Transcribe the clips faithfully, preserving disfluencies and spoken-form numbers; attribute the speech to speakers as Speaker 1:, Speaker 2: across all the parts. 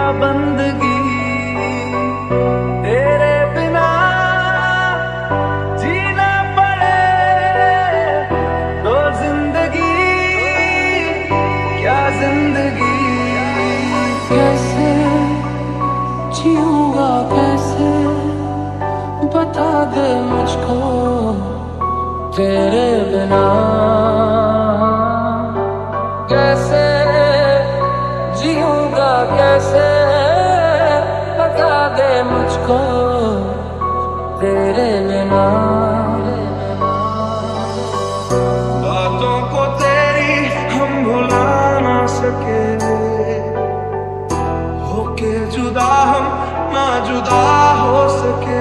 Speaker 1: बंदगी तेरे बिना जीना पड़े तो जिंदगी क्या जिंदगी।
Speaker 2: कैसे जीऊंगा कैसे बता दे मुझको तेरे बिना। कैसे जीऊंगा कैसे बता दे मुझको तेरे बिना।
Speaker 1: बातों को तेरी हम भुला ना सके, होके जुदा हम ना जुदा हो सके।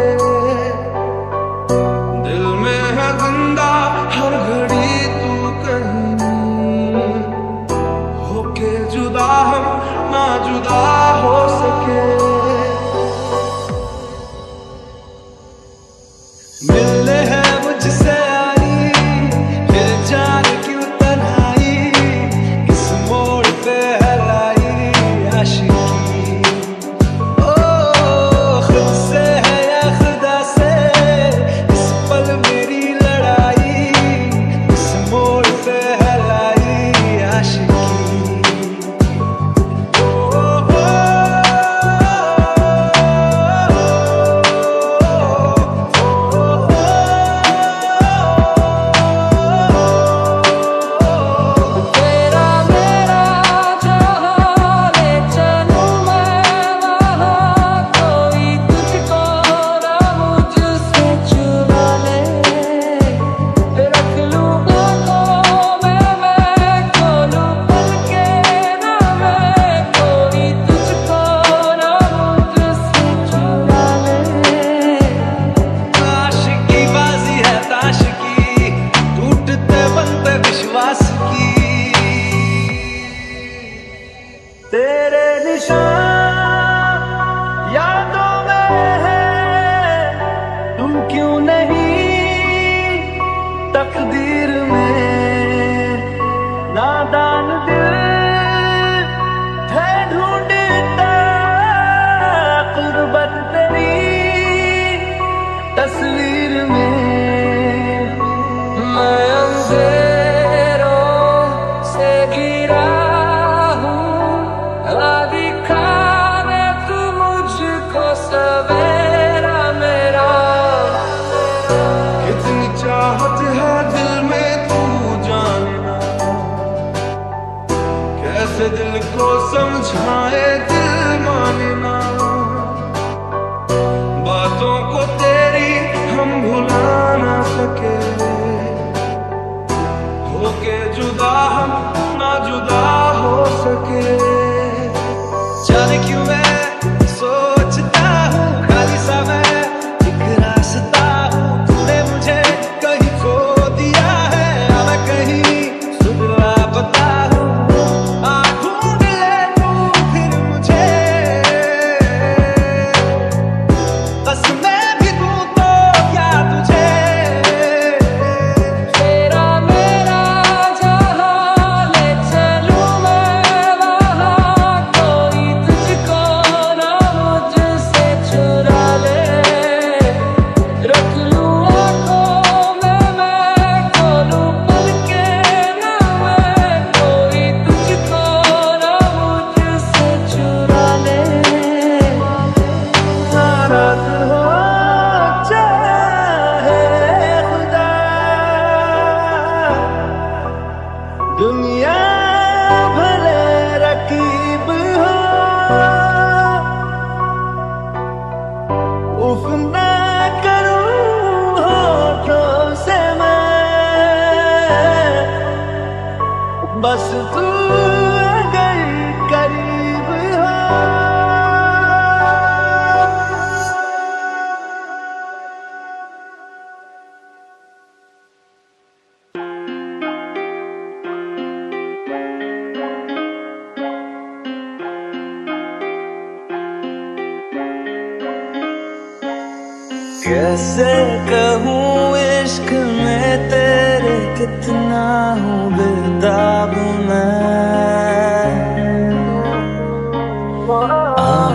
Speaker 1: दिल में है जिंदा हर घड़ी तू कहीं, होके जुदा हम ना जुदा हो सके। मिलने है मुझसे आई फिर जान क्यों तन्हाई, इस मोड़ पे है लाई आशिकी। ओ खुद से है या खुदा से इस पल मेरी लड़ाई, इस मोड़ पे है लाई आशिकी। तेरे निशान यादों में है, तू क्यों नहीं तकदीर में। नादान दिल है ढूंढता कुर्बत तेरी तस्वीर में।
Speaker 2: मैं अंधेरों से गिरा सवेरा मेरा।
Speaker 1: कितनी चाहत है दिल में तू जानना, कैसे दिल को समझाए दिल मानना। बातों को तेरी हम भुला ना सके, होके जुदा हम ना जुदा हो सके। जाने क्यों मैं सोचता हूँ खाली सा मैं एक रास्ता हूँ, तूने मुझे कहीं खो दिया है या मैं कहीं सुध लापता हूँ। आ ढूंढ ले तू फिर मुझे, बस मैं भी दूँ तो क्या तुझे।
Speaker 2: तेरा मेरा जहाँ ले चलूँ मैं वहाँ, कोई तुझको ना मुझसे चुरा ले। रख लूँ आँखों में मैं खोलूँ पलकें ना मैं, कोई तुझको ना मुझसे चुरा ले।
Speaker 1: नाराज हो चाहे खुदा, दुनिया भले रकीब हो, उफ ना करूं होठों से मैं, बस तू अगर करीब हो। कैसे कहूँ इश्क में तेरे कितना हूँ बेताब मैं।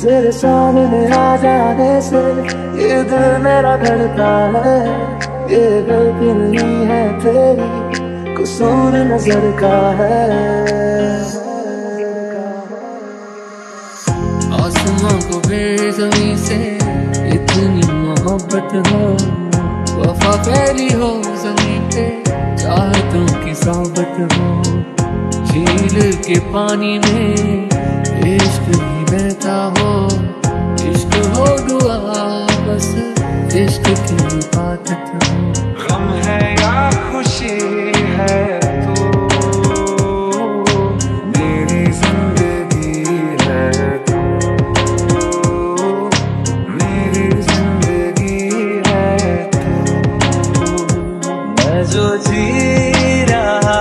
Speaker 2: तेरे सामने आ जाने से ये दिल मेरा धड़का है। ये गलती नहीं है तेरी, कसूर नजर का है। आसमां को बेज़मीं से इतनी मोहब्बत हो, वफा फैली हो ज़मीं पे, चाहतों की सोबत हो। झील के पानी में इश्क ही बहता हो, इश्क हो दुआ बस, इश्क की इबादत हो।
Speaker 1: गम है या खुशी है तू, मेरी जिंदगी है तू, मेरी जिंदगी है तू। मैं जो जी रहा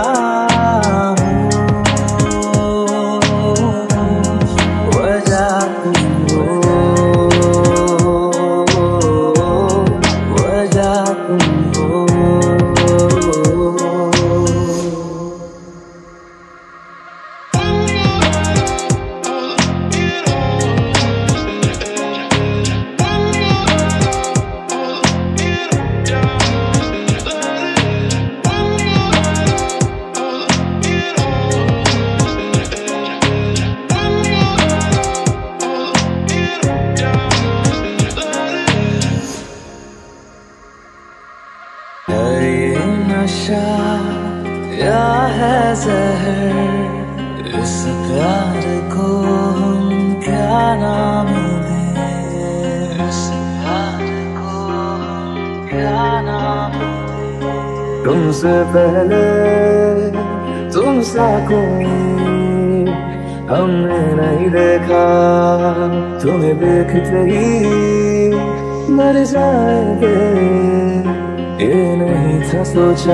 Speaker 1: या है ज़हर, इस प्यार को हम क्या नाम दें, इस प्यार को हम क्या नाम दें। तुमसे पहले तुमसा कोई हमने नहीं देखा, तुम्हें देखते ही मर जाएंगे, ये नहीं था सोचा।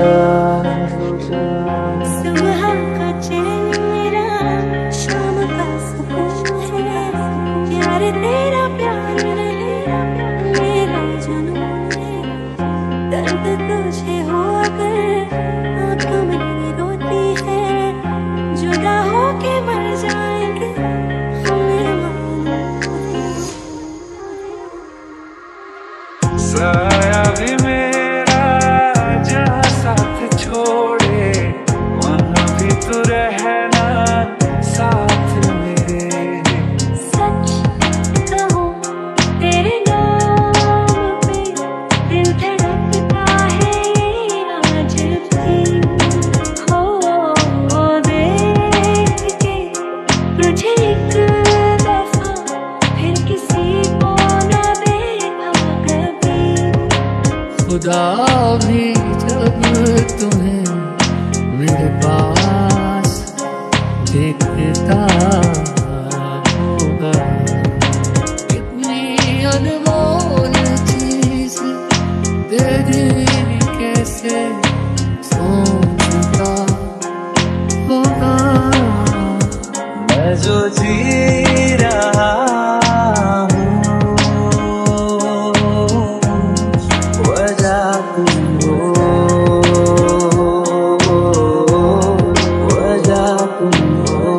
Speaker 3: सुबह का चैन मेरा, शाम का सुकून है, प्यार तेरा प्यार मेरा मेरा जुनून है। दर्द तुझे हो अगर आँखों में रोती है, जुदा होके मर जाएंगे हमें मालूम है।
Speaker 1: साया भी मेरा जहाँ साथ छोड़े, वहाँ भी तू रहना साथ मेरे।
Speaker 3: सच कहूँ तेरे नाम पे दिल धड़कता है आज भी। हो देख के तुझे एक दफा फिर किसी को न देखा कभी।
Speaker 2: खुदा भी जब तुम्हें मेरे पास देखता होगा, कितनी अनमोल चीज दे दी कैसे सोचता होगा।
Speaker 1: मैं जो जी रहा हूँ, वजह तुम हो, वजह तुम हो।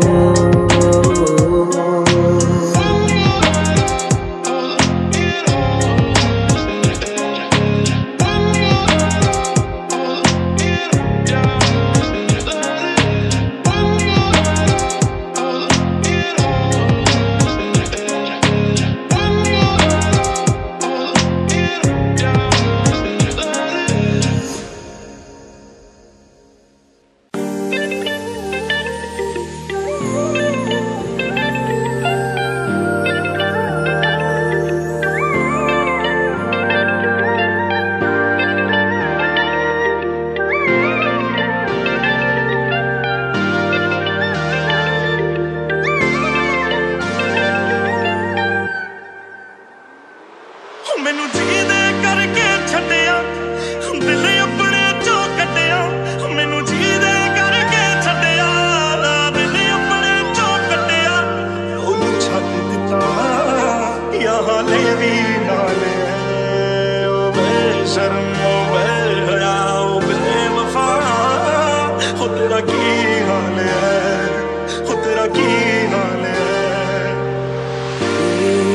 Speaker 4: मैनू जीदे करके छड्डिया, दिल अपने चों कड्डिया। मैनू जीदे करके छड्डिया, दिल अपने चों कड्डिया। ओनू छड्ड दिता यहाँ ले भी नाल है। ओ बेशर्म ओ बेहया ओ बेवफा, हो तेरा की हाल है, हो तेरा की हाल है।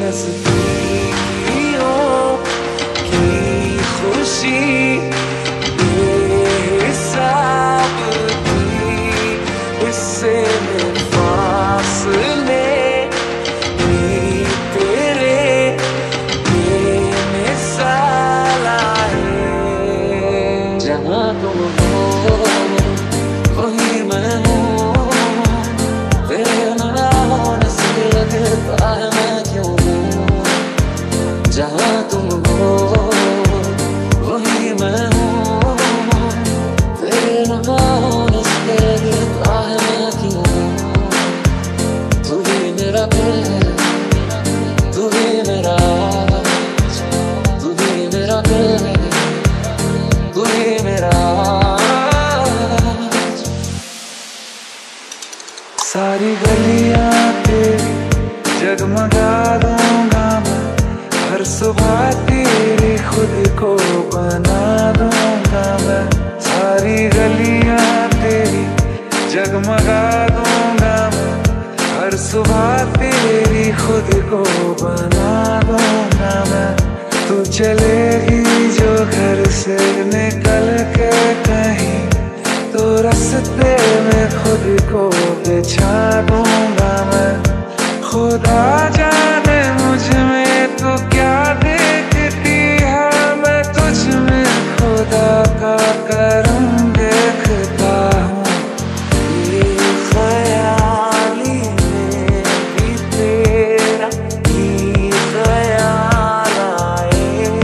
Speaker 1: नजदीकियों की खुशी बेहिसाब थी, इससे में फासले भी तेरे बेमिसाल आए। जहाँ तुम हो वही मैं हूँ, तेरे ना होने से लगता है मैं क्यों हूँ। जहाँ तुम हो वही मैं हूँ, तेरे ना होने से लगता है मैं क्यों हूँ। तू ही मेरा दिल, तू ही मेरा, तू ही मेरा दिल, तू ही मेरा। सारी गलियां तेरी जगमगा दूंगा मैं, हर सुबह तेरी खुद को बना दूंगा मैं। सारी गलियां तेरी जगमगा दूंगा मैं, हर सुबह तेरी खुद को बना दूंगा मैं। तू चलेगी जो घर से निकल के कहीं, तो रास्ते में खुद को बिछा दूंगा मैं। खुदा जाने मुझ में तो क्या देखती है, मैं तुझ में खुदा का करम देखता हूँ। ये ख्याली में भी तेरा ही ख्याल आए,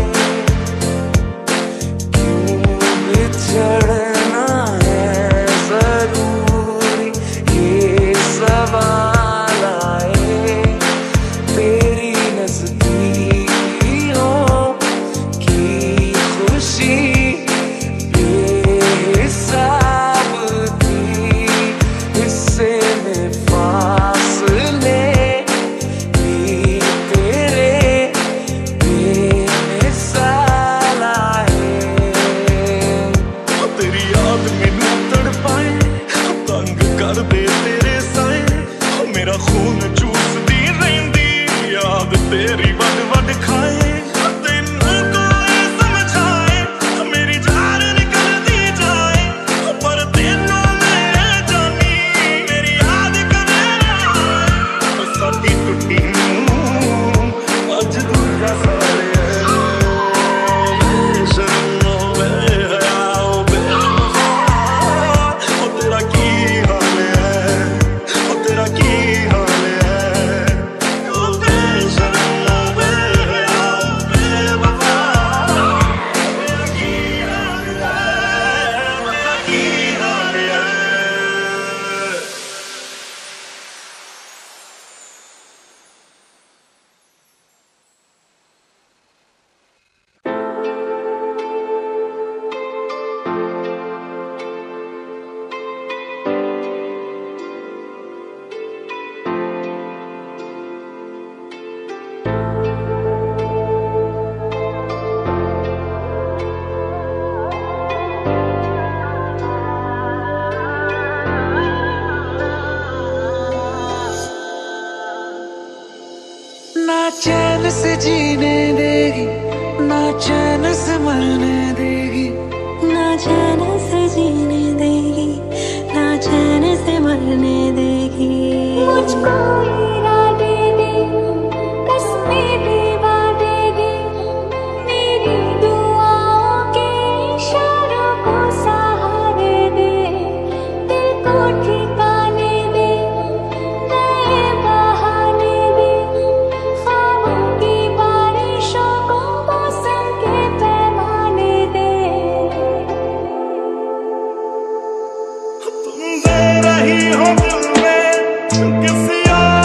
Speaker 1: क्यों बिछड़ना है जरूरी ये सवाल आए। तेरी नजदीकियों की खुशी बेहिसाब थी, इससे में फासले भी तेरे बेमिसाल आए।
Speaker 4: तेरी याद मैनू तड़पाए, तंग कर दे तेरे साए, मेरा खून चूसदी रहिंदी याद तेरी वड वड खाए। तैनू कोई समझाए मेरी जान निकलदी जाए, पर तैनू मैं जानी मेरी याद कदे ना आए। साडी टुटी नूं अज दूजा सारे बेशर्म वे हया बेवफा। ओ तेरा की हाल है, ओ तेरा की हाल है, ओ बेशर्म वे हया बेवफा। तेरा की हाल है, तेरा की हाल है।
Speaker 1: ना चैन से जीने देगी, ना चैन से मरने देगी,
Speaker 3: ना चैन से जीने देगी, ना चैन से मरने देगी। मुझको इरादे दे, कसमें भी वादेगी, मेरी दुआओं के इशारों को सहारे दे, दिल को ठिकाने दे, नए बहाने दे, ख्वाबों की बारिशों को मौसम के पैमाने दे।
Speaker 4: तुम दे रही हो दिल में किसी और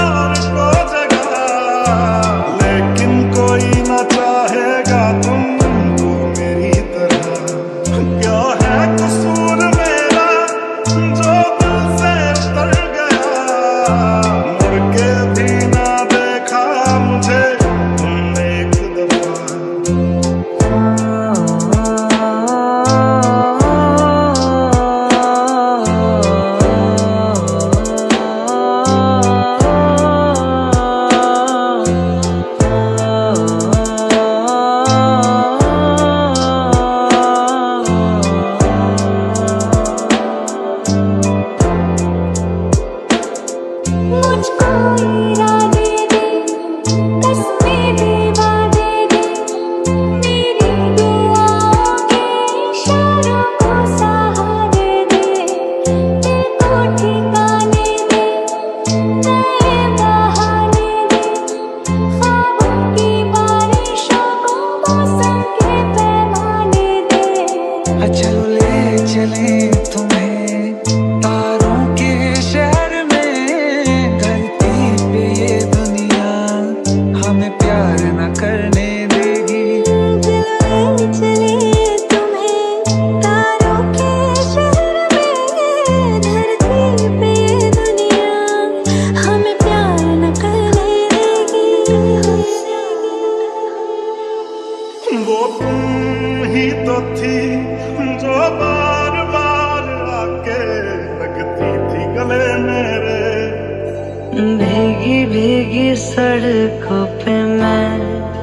Speaker 3: सड़कों पे मैं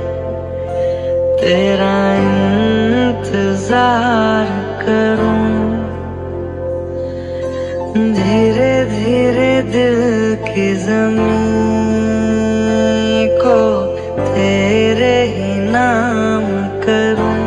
Speaker 3: तेरा इंतजार करूं, धीरे धीरे दिल की ज़मीं को तेरे ही नाम करूं,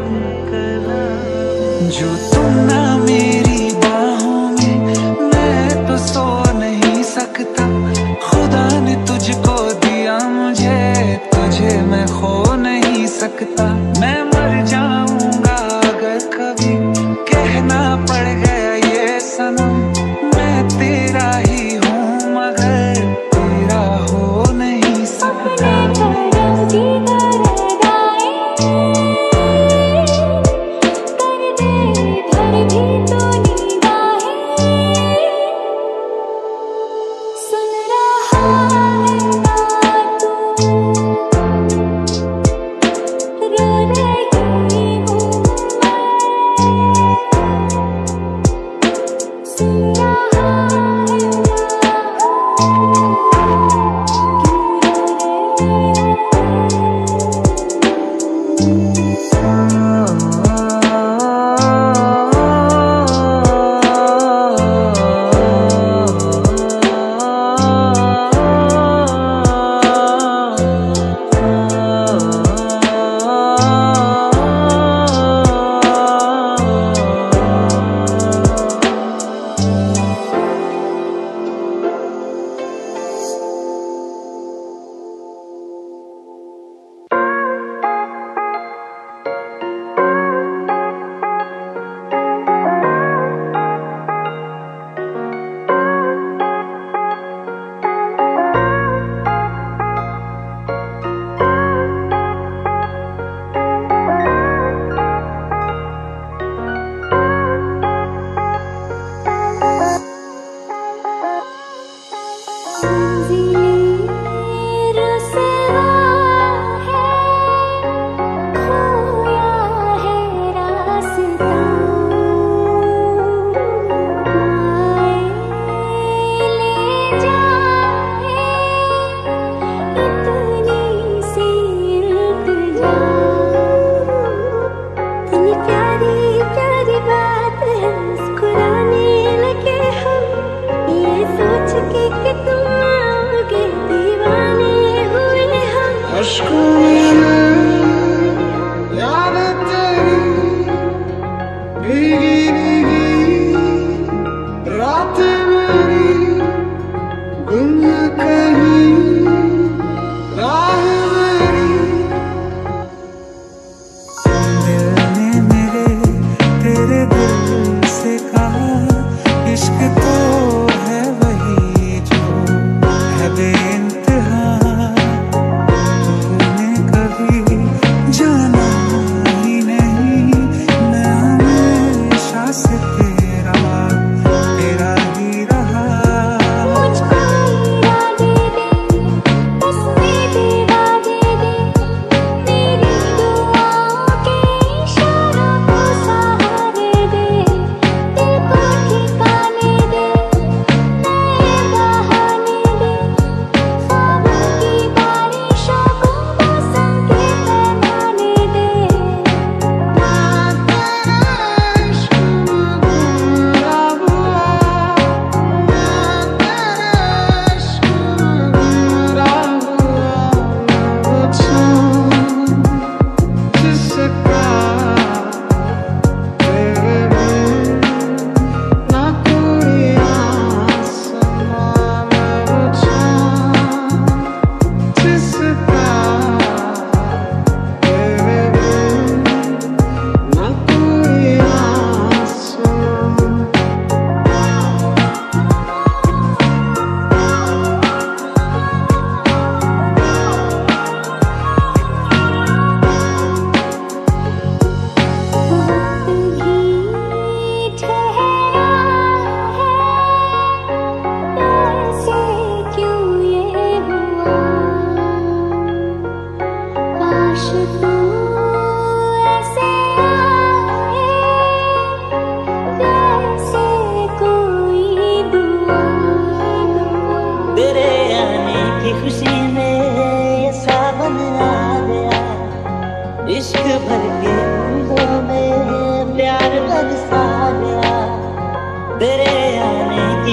Speaker 3: करूं।
Speaker 1: जो तुम ना मेरी बाहों में, मैं तो सो नहीं सकता। खुदा ने तुझको दिया मुझे, तुझे मैं खो नहीं सकता। मैं मर जाऊंगा अगर कभी कहना पड़ गया ये सनम, मैं तेरा ही हूँ मगर तेरा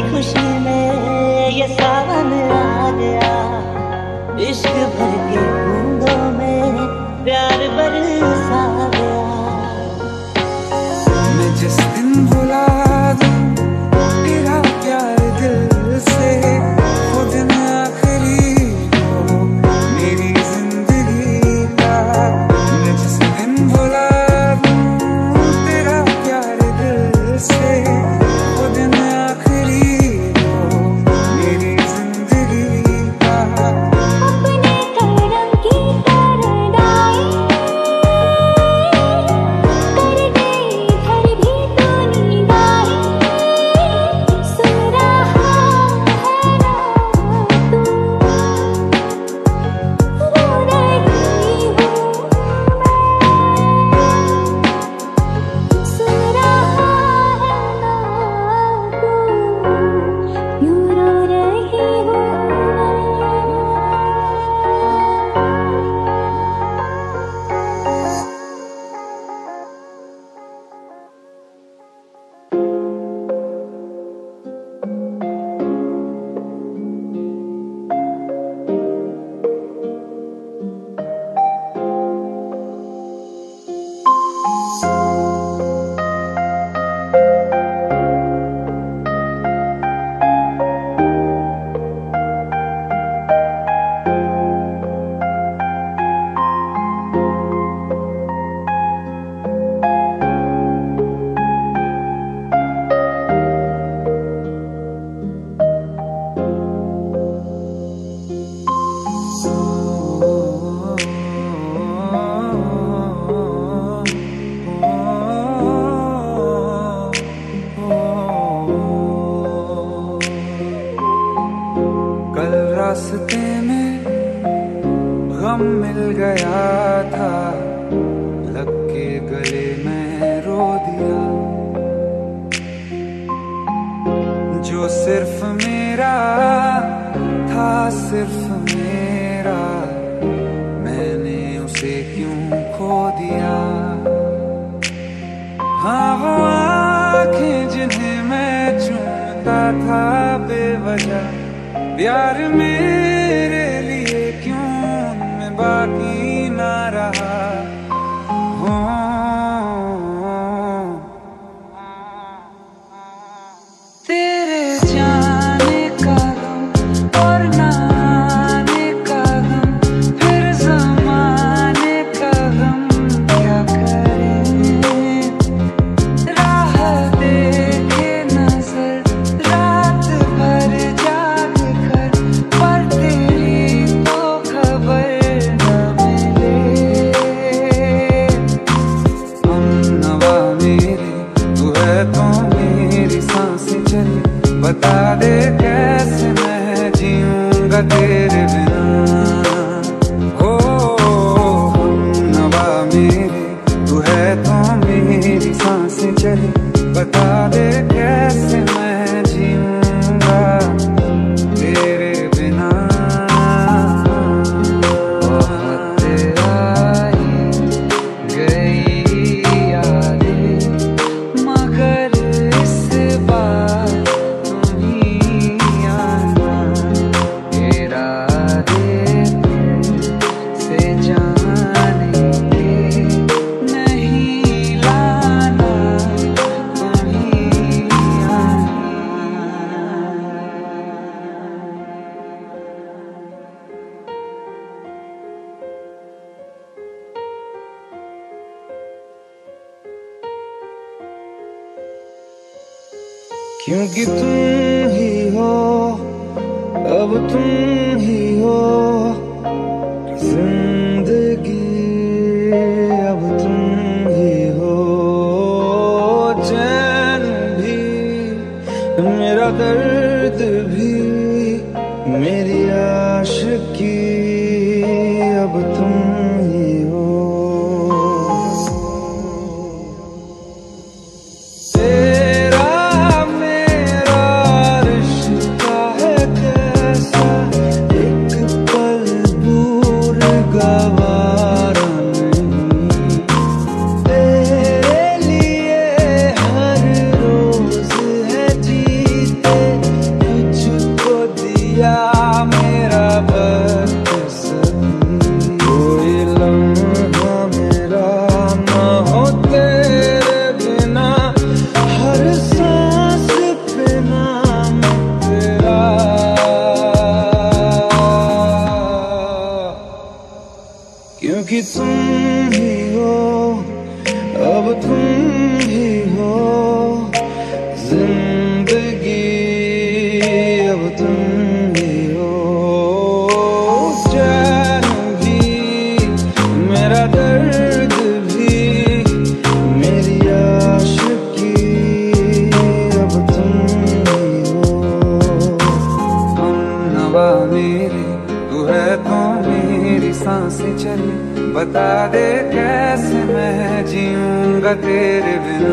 Speaker 3: खुशी में ये सावन आ गया, इश्क भर के बूंदों में प्यार बरसा गया।
Speaker 5: मैं जिस दिन भुला दूं तेरा प्यार दिल से, वो दिन आखिरी हो मेरी जिंदगी का। मैं जिस दिन भुला दूं तेरा प्यार दिल से, वो दिन आखिरी हो मेरी जिंदगी का।
Speaker 6: अपने करम की तरदाई कर गई घर भी तो नींद आई। सुन रहा है ना तू, रो रही हूँ मैं। सुन रहा है ना तू, यूं रो रही हूँ मैं।
Speaker 5: कल रास्ते में गम मिल गया था, लग के गले में रो दिया। जो सिर्फ मेरा था सिर्फ मेरा, मैंने उसे क्यों खो दिया। हाँ वो आँखें जिन्हें मैं चूमता था बेवजह, प्यार मेरे लिए क्यों उनमें बाकी ना रहा। हो तेरे जाने का गम और ना आने का गम, फिर ज़माने का गम क्या करें। राह देखे नजर रात भर जाग कर, पर तेरी तो खबर न मिले। हमनवा मेरे तू है तो मेरी सांसें चले, बता दे कैसे मैं जीऊंगा तेरे बिना। हो हमनवा मेरे तू है तो मेरी सांसें चले, बता दे कैसे मैं जीऊंगा तेरे बिना। बहुत आई गई यादें, मगर इस बार तुम ही आना। इरादे से जाने के नहीं लाना, तुम ही आना।
Speaker 1: क्योंकि तुम ही हो, अब तुम ही हो जिंदगी, अब तुम ही हो चैन भी, मेरा दर्द भी, मेरी आशिकी, अब तुम ही हो।
Speaker 5: बता दे कैसे मैं जीऊंगा तेरे बिना।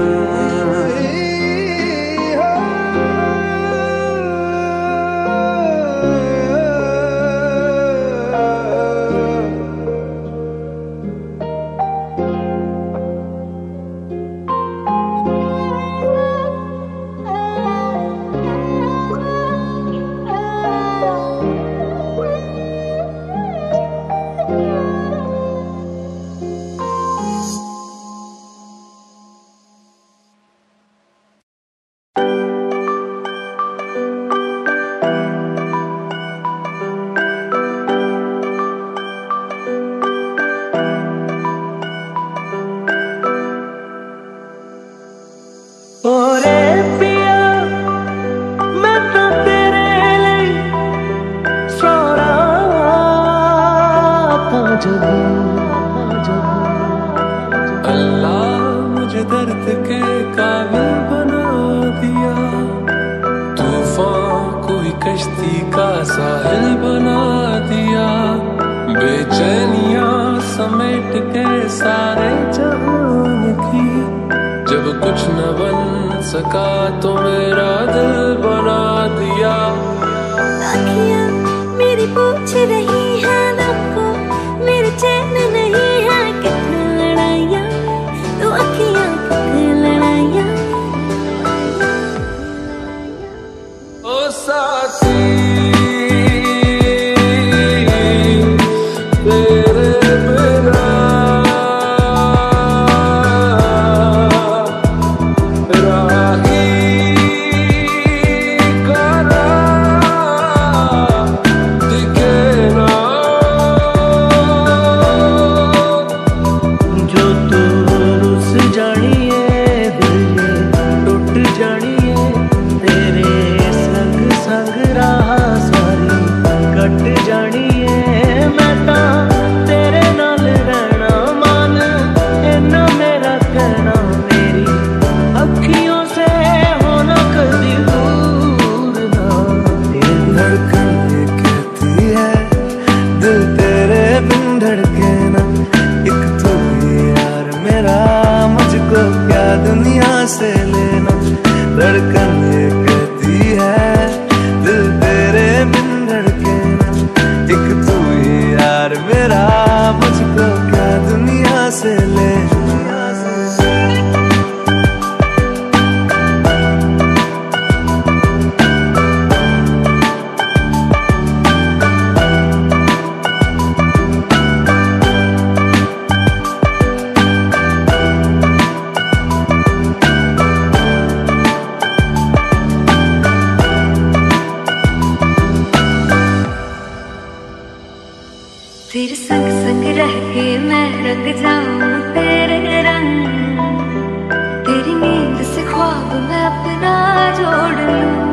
Speaker 2: अल्लाह मुझे दर्द के काबिल बना दिया, तूफान कोई कश्ती का साहिल बना दिया, बेचैनियां समेट के सारे जहान की, जब कुछ न बन सका तो मेरा दिल बना दिया।
Speaker 6: आँखियाँ मेरी पूछ रही है आपको, मेरे चैन नहीं है कितनी लड़ाइयाँ, तो आँखियाँ कितनी लड़ाइयाँ।
Speaker 2: ओ साथी
Speaker 1: से लेना, धड़कन ये कहती है दिल तेरे बिन धड़के ना, एक तू ही यार मेरा, मुझको क्या दुनिया से लेना।
Speaker 6: तेरे संग संग रह के मैं रंग जाऊं तेरे रंग, तेरी नींद से ख्वाब मैं अपना जोड़ लूं,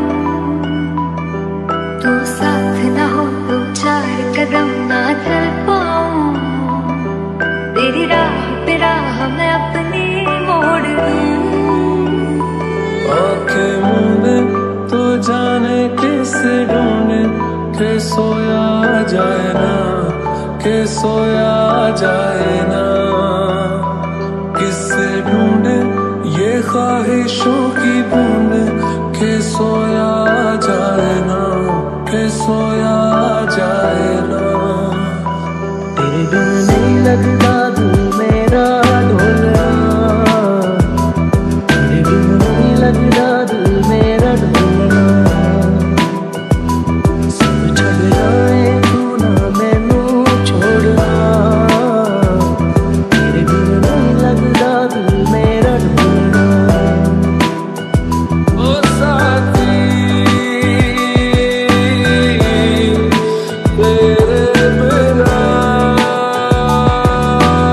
Speaker 6: तू साथ ना हो तो चार कदम ना चल पाऊं, तेरी राह पे राह मैं अपनी मोड़ दूं।
Speaker 2: आंखें मूंदे तो जाने किस ढूंढे, के सोया जाए ना, के सोया जाए ना, किससे ढूंढे ये ख्वाहिशों की बूंदे, के सोया जाए ना, के सोया जाए ना।
Speaker 1: तेरे बिन नहीं लगता दिल मेरा ढोलना, तेरे बिन नहीं लगता दिल मेरा ढोलना, सब छड़ जाए तू ना मैनू छोड़ना, तेरे बिन नहीं लगता दिल मेरा ढोलना।
Speaker 2: ओ साथी तेरे बिना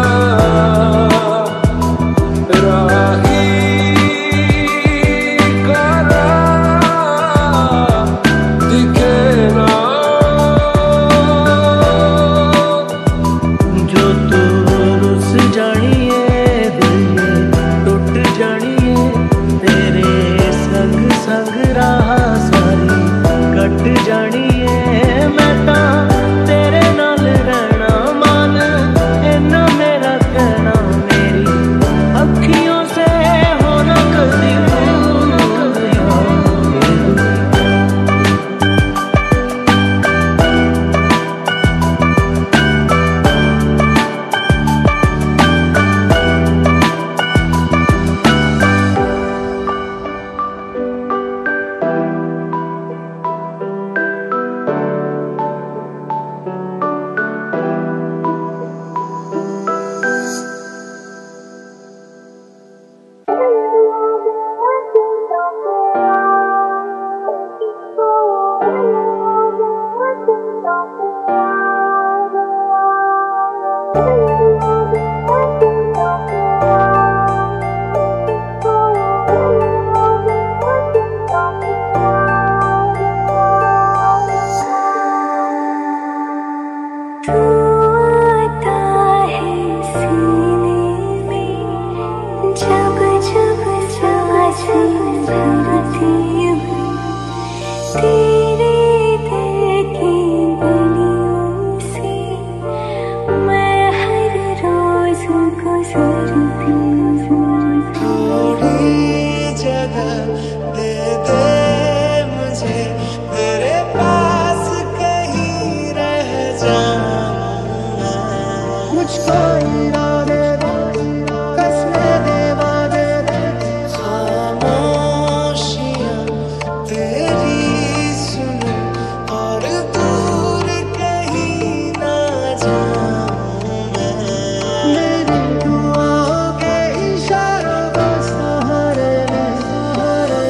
Speaker 1: तेरी सुनूं और दूर कहीं ना जाऊं मैं। मेरी दुआओं के इशारों को सहारे सहारे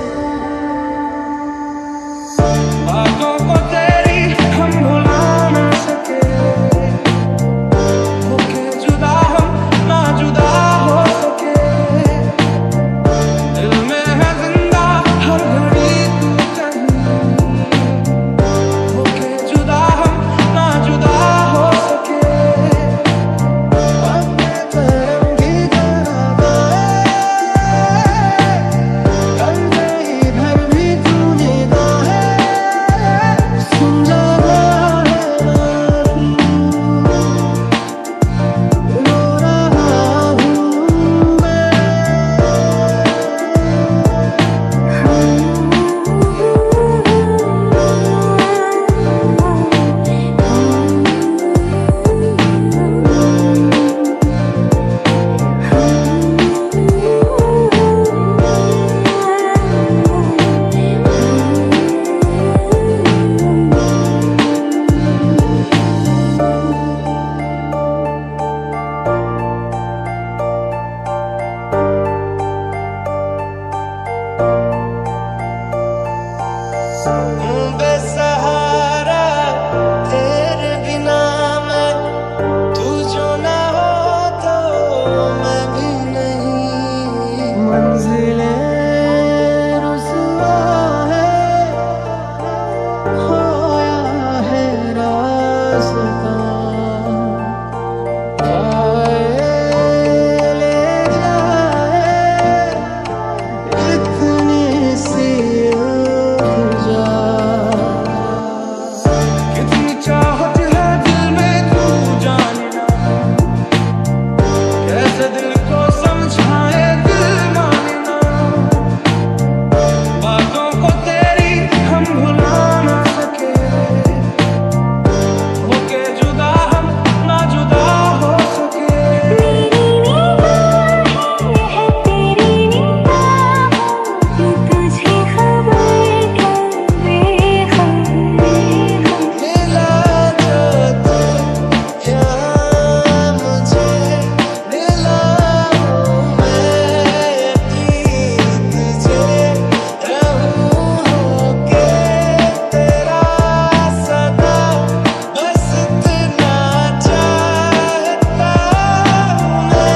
Speaker 1: बातों को तेरी हम भुला ना सके। होके जुदा हम ना जुदा हो सके। दिल में है जिंदा हर घड़ी तू कहीं। होके जुदा हम ना जुदा हो सके। अपने करम की जरा कल नहीं भर भी तूने गाए। समझा है ना तू रो रहा हूँ मैं। हूँ बेसहारा तेरे बिना मैं। तू जो ना हो तो मैं भी नहीं। मंजिलें रुसवा है खोया है रास्ता। आए ले जाए इतनी सी उलझा। कितनी चाहत है दिल में तू जाने ना। कैसे दिल को समझाए दिल माने ना। बातों को तेरी हम भुला ना सके। होके जुदा हम ना जुदा हो सके।
Speaker 6: मेरी निगाहें है तेरी निगाहों की तुझे खबर क्या बेखबर।
Speaker 1: मिला जो तू यहाँ मुझे मिला हूँ मैं यकीन तुझे। रहूँ होके तेरा सदा बस इतना चाहता हूँ मैं।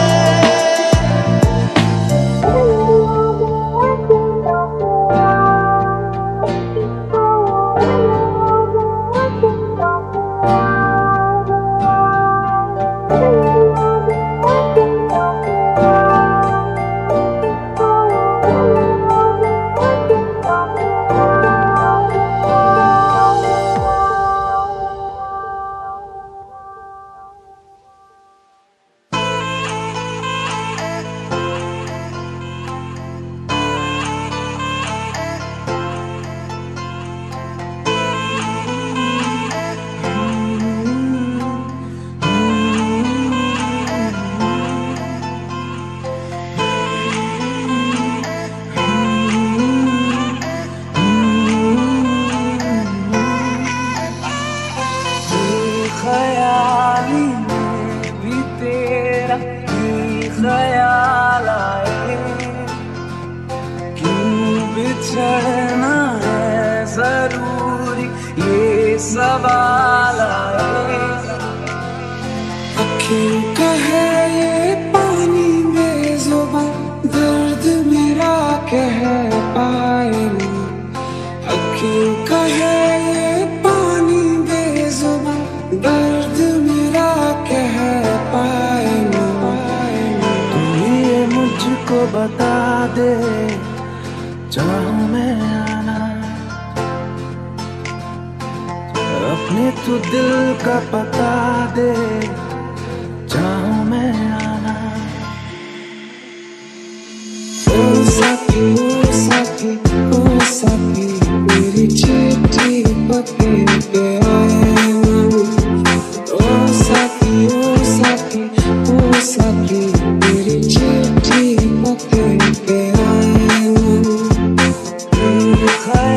Speaker 1: ख्याली में भी तेरा ही ख्याल आए। क्यों बिछड़ना है जरूरी ये सवाल आए। अखियों का है ये पानी बेजुबां दर्द मेरा कह पाए ना। अखियों का है ये पानी बेजुबां दर्द मेरा कह पाए ना। तू ये मुझको बता दे चाहूं मैं आना। अपने तू दिल का पता दे चाहूं मैं आना। ओ साथी ओ साथी ओ साथी मेरी चिट्ठी पते पे आए ना। ओ साथी ओ साथी ओ साथी मेरी चिट्ठी पते पे आए ना।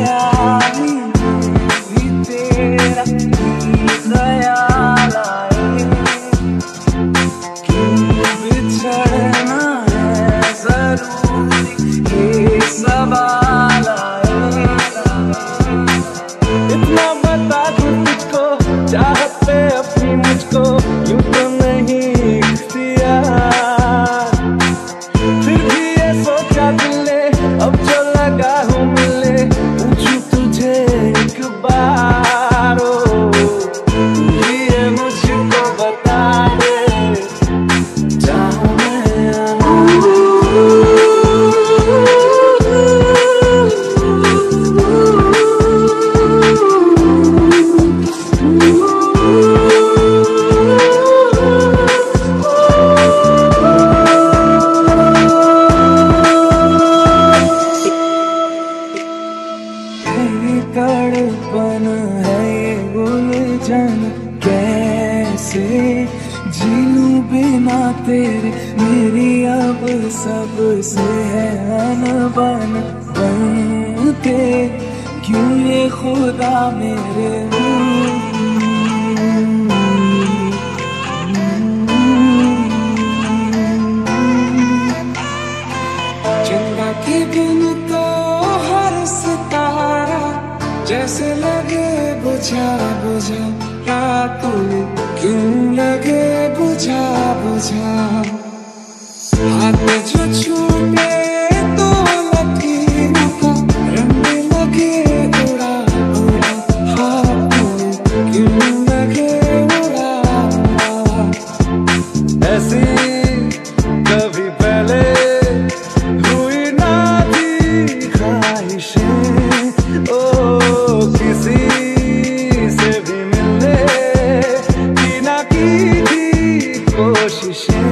Speaker 5: ये तड़पन है ये उलझन, कैसे जी लूं बिना तेरे, मेरी अब सबसे है अनबन। बनते क्यों ये खुदा मेरे चंदा के बिन तो हर सितारा जैसे लगे बुझा बुझा, रात में क्यों लगे बुझा बुझा। हाथ जो छूटे तो लकीरों का रंग लगे उड़ा उड़ा, हाथ में क्यों लगे उड़ा उड़ा।
Speaker 1: ऐसी कभी पहले हुई ना थी ख्वाहिशें, ओ किसी से भी मिलने की ना की थी कोशिशें।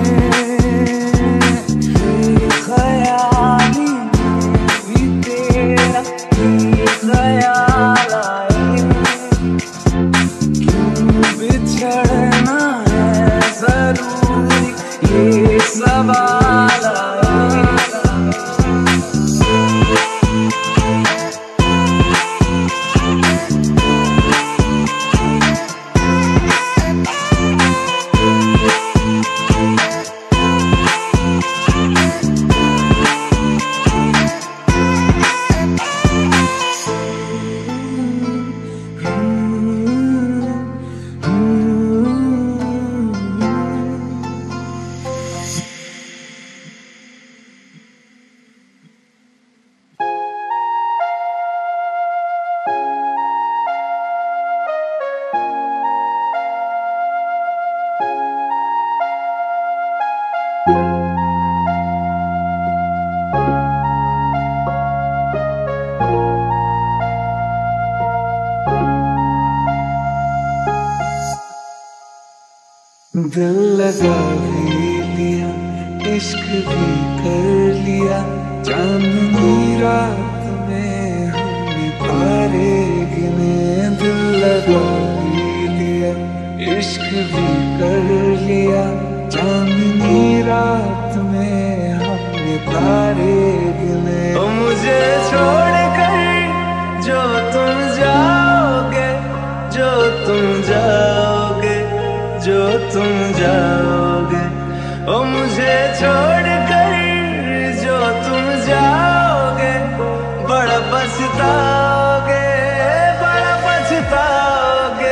Speaker 5: दिल लगा भी लिया, इश्क भी कर लिया, चांदनी रात में हमने तारे गिने। दिल लगा भी लिया, इश्क भी कर लिया, चांदनी रात में हमने तारे गिने।
Speaker 1: ओ मुझे छोड़ कर जो तुम जाओगे, जो तुम जाओगे, जो तुम जाओगे, ओ मुझे छोड़ कर जो तुम जाओगे, बड़ा पछताओगे, बड़ा पछताओगे।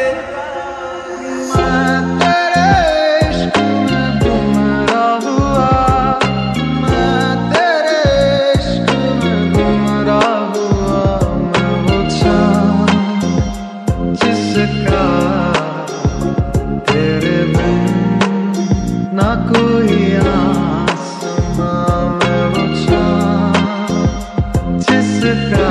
Speaker 1: मैं तेरे इश्क में गुमराह हुआ, मैं तेरे इश्क में गुमराह हुआ। मैं वो चाँद जिसका तेरे बिन ना कोई आसमां, मैं वो चाँद जिसका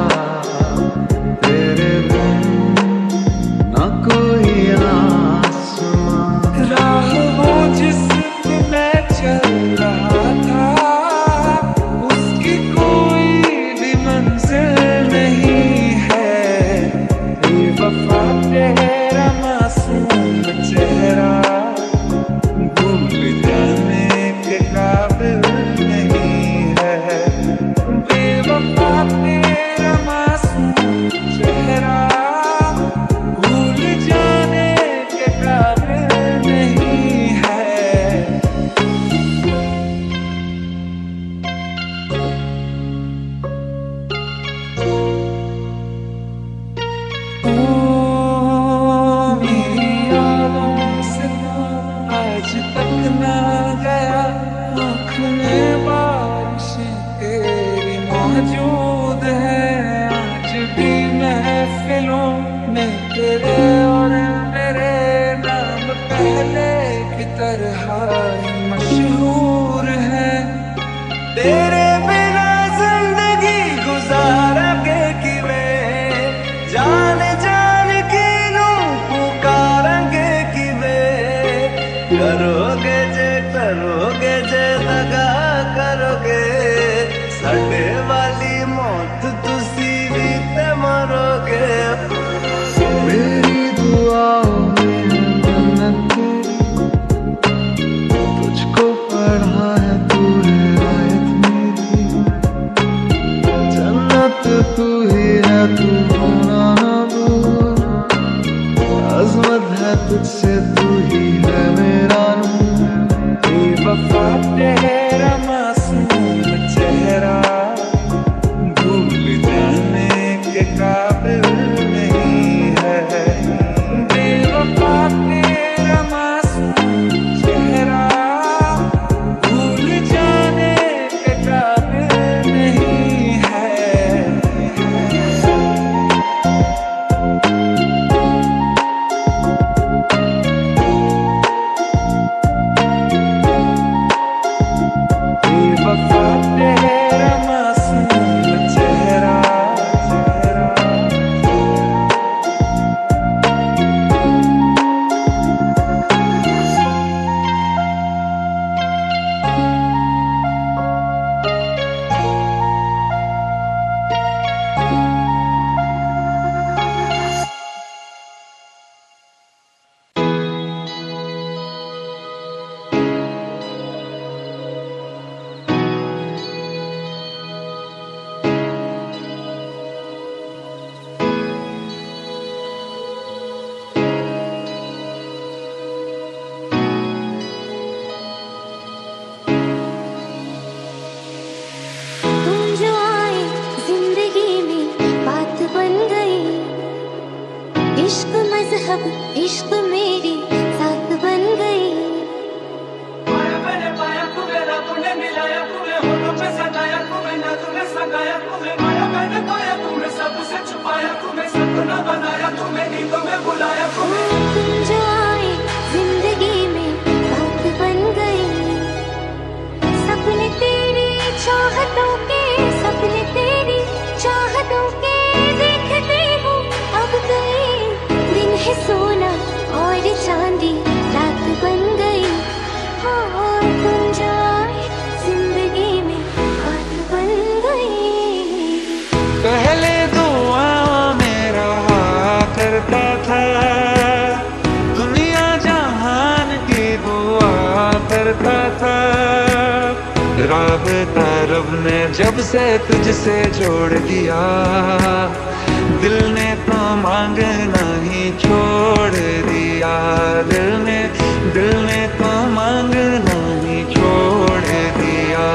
Speaker 1: तेरे बिन ना कोई आसमां।
Speaker 5: राह वो जिस पे मैं चल रहा था, उसकी कोई भी मंजिल नहीं है। बेवफा तेरा मासूम चेहरा भूल जाने के काबिल नहीं है। बेवफा तेरा मासूम चेहरा भूल जाने के काबिल नहीं है। ओ मेरी यादों से आज तक ना गया, आँख में बारिशें तेरी मौजूद है। आज भी महफिलों में तेरे और मेरे नाम पहले की तरह ही मशहूर है।
Speaker 1: तेरे बिना जिंदगी गुजारोगे किवें, जान जान की नू पुकारेंगे किवें। करोगे जे करोगे जे दगा करोगे, साडे वाली मौत तुसी भी ते
Speaker 5: के काबिल नहीं है। बेवफा तेरा मासूम चेहरा भूल जाने के काबिल नहीं है। बेवफा तेरा मासूम चेहरा
Speaker 6: तुम जो आए जिंदगी में बात बन गई, इश्क मजहब इश्क मेरी साथ बन गई।
Speaker 1: पाया मैंने पाया तुम्हें, रब ने मिलाया तुम्हें, होठों पे सगाया तुम्हें, ना तुम्हें सगाया तुम्हें। माया मैंने पाया तुम्हें, सबसे छुपाया तुम्हें, सपना बनाया तुम्हें, नींदों में बुलाया तुम्हें।
Speaker 6: तुम जो आए जिंदगी में बात बन गई, सपने तेरी चाहतों के, सपने तेरी चाहतों के देखती हूँ अब गई। दिन है सोना और चांदी रात बन गई। हाँ तुम जो आए जिंदगी में बात बन गई।
Speaker 5: पहले दुआ मेरा करता था, दुनिया जहान की दुआ करता था। राबता रब ने जब से तुझसे जोड़ दिया, दिल ने तो मांगना ही छोड़ दिया। दिल ने दिल ने तो मांगना ही छोड़ दिया।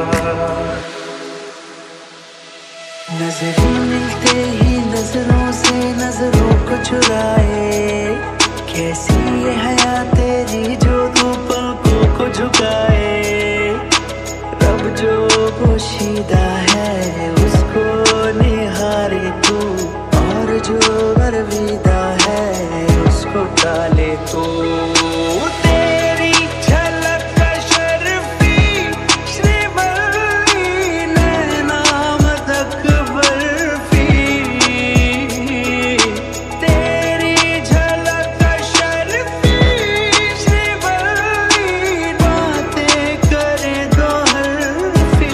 Speaker 7: नजरें मिलते ही नजरों से नजरों को चुराए, कैसी ये हया तेरी जो तू पलकों को झुकाए। रब जो पोशीदा है उसको निहारे तू, और जो अलविदा है उसको टाले तू। तेरी झलक शर्फी श्रीवल्ली नैना मदक बर्फी, तेरी झलक शर्फी श्रीवल्ली बातें करे दो हल्फी।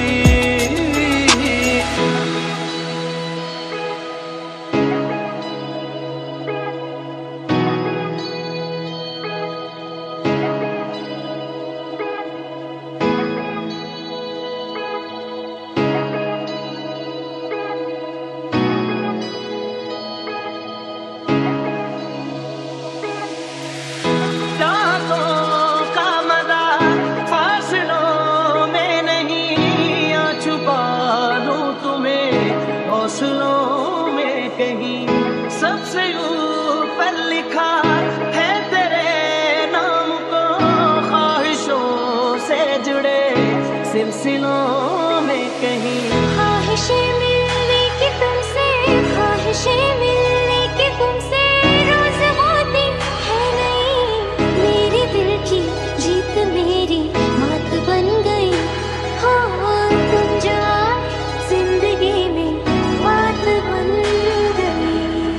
Speaker 3: रातों का मजा फासलों में नहीं, आ छुपा लूं तुम्हें हौसलों में कहीं। सबसे ऊपर लिखा है तेरे नाम को, ख्वाहिशों से जुड़े सिलसिलों में कहीं।
Speaker 6: ख्वाहिशें मिलने की तुमसे, ख्वाहिशें मिलने की तुमसे रोज होती है नहीं। मेरे दिल की जीत मेरी मात बन गई। हाँ तुम जो आए जिंदगी में बात बन गई।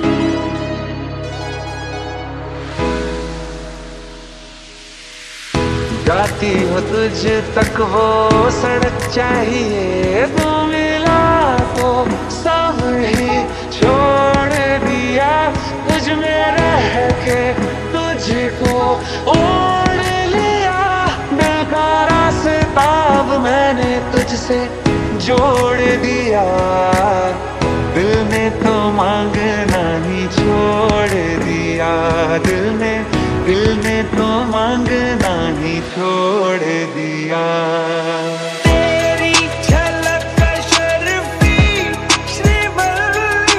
Speaker 5: जाती हो तुझ तक वो सड़क चाहिए, तू मिला तो सब ही छोड़ दिया। तुझ में रह के तुझको ओढ़ लिया, दिल का रास्ता अब मैंने तुझसे जोड़ दिया। दिल ने तो मांगना ही छोड़ दिया, दिल ने दिल ने तो मांगना ही छोड़ दिया।
Speaker 7: तेरी झलक शर्फी श्रीवल्ली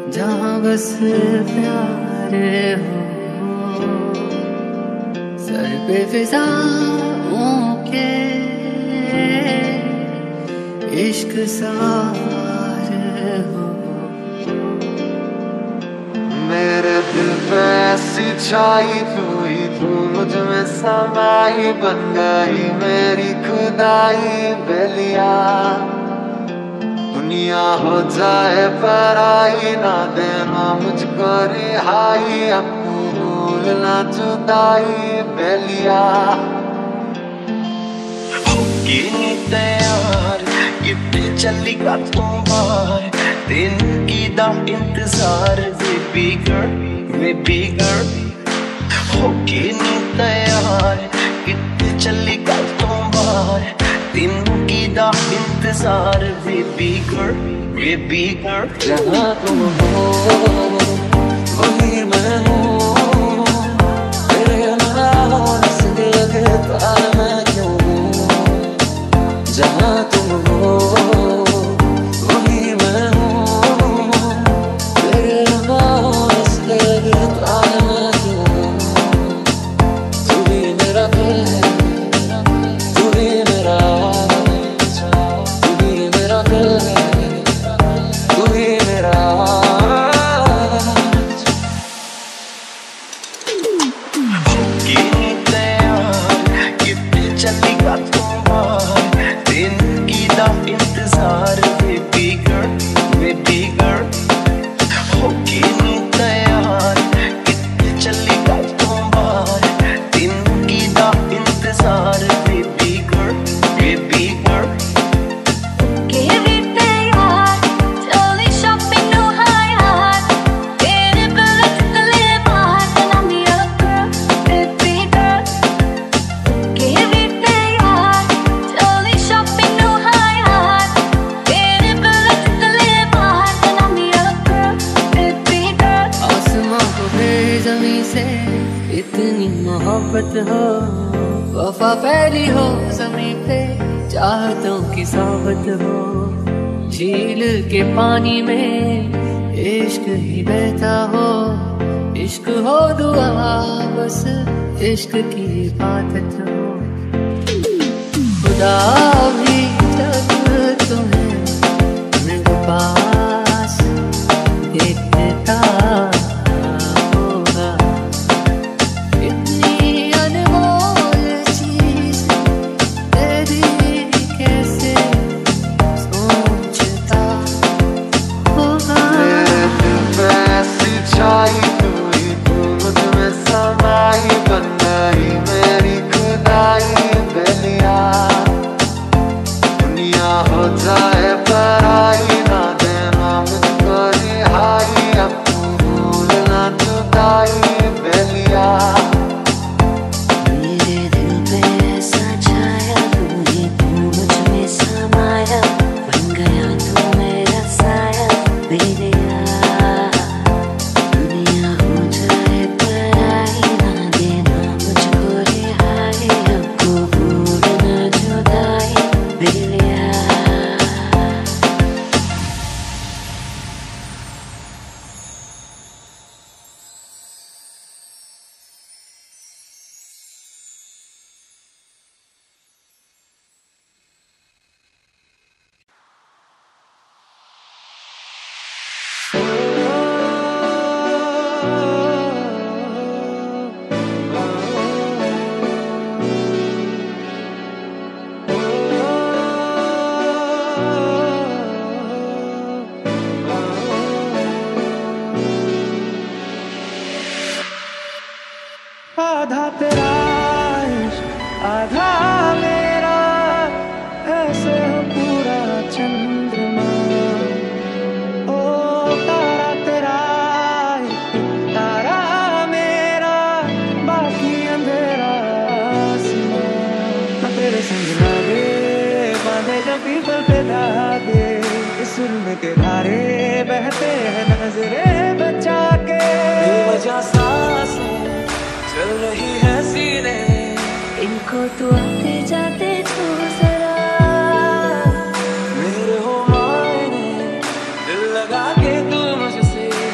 Speaker 2: जहाँ बस प्यार हो, सर पे फिजाओं के इश्क सवार हो।
Speaker 5: मेरे दिल पे ऐसी छाई तू ही, तू मुझ में समाई बन गई मेरी खुदाई बेलिया। दुनिया हो जाए पराई ना देना मुझको रिहाई, अब भूल ना जुदाई बेलिया।
Speaker 4: होगी नी तैयार कितने चलेगा तू बाहर, दिन की दा इंतजार बेबी गर्ल बेबी गर्ल। होगी नी तैयार कितने चलेगा तू बाहर, दिन की दा इंतजार बेबी गर्ल बेबी गर्ल।
Speaker 5: जहाँ तुम हो वही मैं हूँ, तेरे ना होने से लगे प्यार मैं क्यों हूँ। जहाँ तुम हो वही मैं हूँ, तेरे ना होने से लगे प्यार मैं क्यों हूँ। तू भी मेरा दिल है, तू भी मेरा आज, तू भी मेरा दिल है, तू ही मेरा आज।
Speaker 4: होगी नी तैयार कितने चलेगा तू बाहर, दिन की दा इंतजार बेबी गर्ल बेबी गर्ल। होगी नी तैयार कितने चलेगा तू बाहर, दिन की दा इंतजार baby girl baby girl.
Speaker 6: Give it teyar, jolly shopping no high. Get it bullet to live hard, and I'm your girl, baby girl. Give it teyar, jolly shopping no high. Get it bullet to live hard, and I'm your girl, baby girl.
Speaker 2: आसमां को फिर जमीन से इतनी मोहब्बत हो, वफा फैली हो जमीन पे चाहतों की सोबत हो। झील के पानी में इश्क ही बहता हो, इश्क हो दुआ बस इश्क की इबादत हो। खुदा भी जब तुम्हें मेरे पास देखता होगा, इतनी अनमोल चीज तेरी कैसे सोचता होगा।
Speaker 5: मेरे दिल पे ऐसी छाई तू ही, तू मुझ में समाई बन गई मेरी खुदाई बेलिया। दुनिया हो जाए पराई ना देना मुझको रिहाई, अब भूल ना जुदाई बेलिया।
Speaker 3: मेरे दिल पे ऐसा छाया तू ही, तू मुझ में समाया बन गया तू मेरा साया बेलिया। दुनिया हो जाए पराई ना देना मुझको रिहाई, अब भूल ना जुदाई बेलिया।
Speaker 1: आधा तेरा इश्क आधा मेरा, ऐसे हो पूरा चंद्रमा। ओ तारा तेरा एक तारा मेरा, बाकी अंधेरा आसमां। मैं तेरे संग लागे बांधे जब पीपल पे धागे, इस सुर के धारे बहते हैं नजरे बचा के। बेवजह सांसें चल रही है सीने,
Speaker 6: इनको तू आते जाते छू जरा।
Speaker 1: मेरे हो मायने दिल लगा के तू मुझसे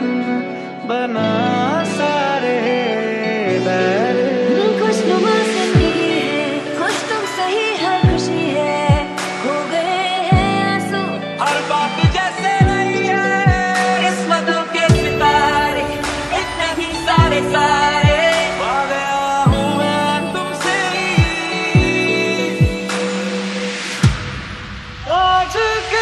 Speaker 7: बना सारे बैर।
Speaker 6: खुशनुमा जिंदगी है, खुश तुम सही हर खुशी है, हो गए हैं आंसू
Speaker 7: हर बात जैसे नहीं है,
Speaker 6: किस्मतों के सितारे इतने ही सारे सारे
Speaker 7: पा गया हूँ मैं तुमसे आज के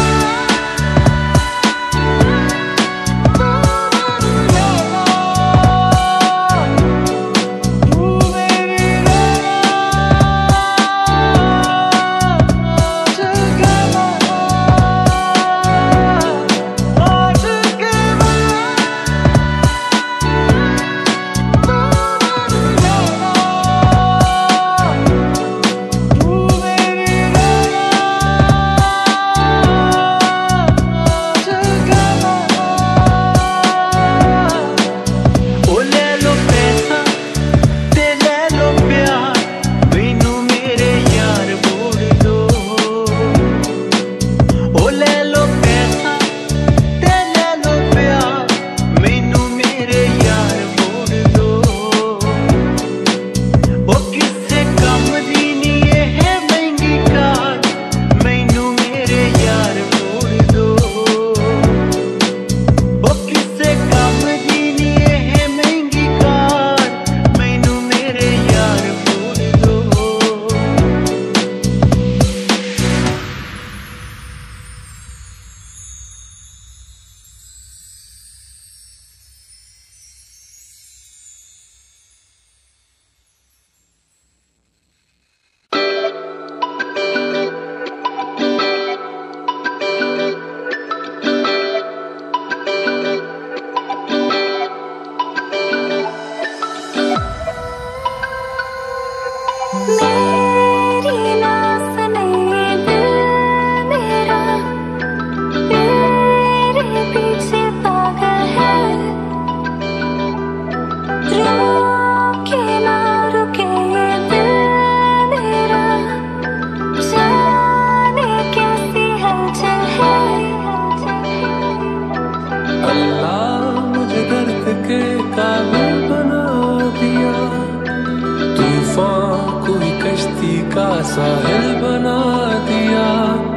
Speaker 2: साहिल बना दिया,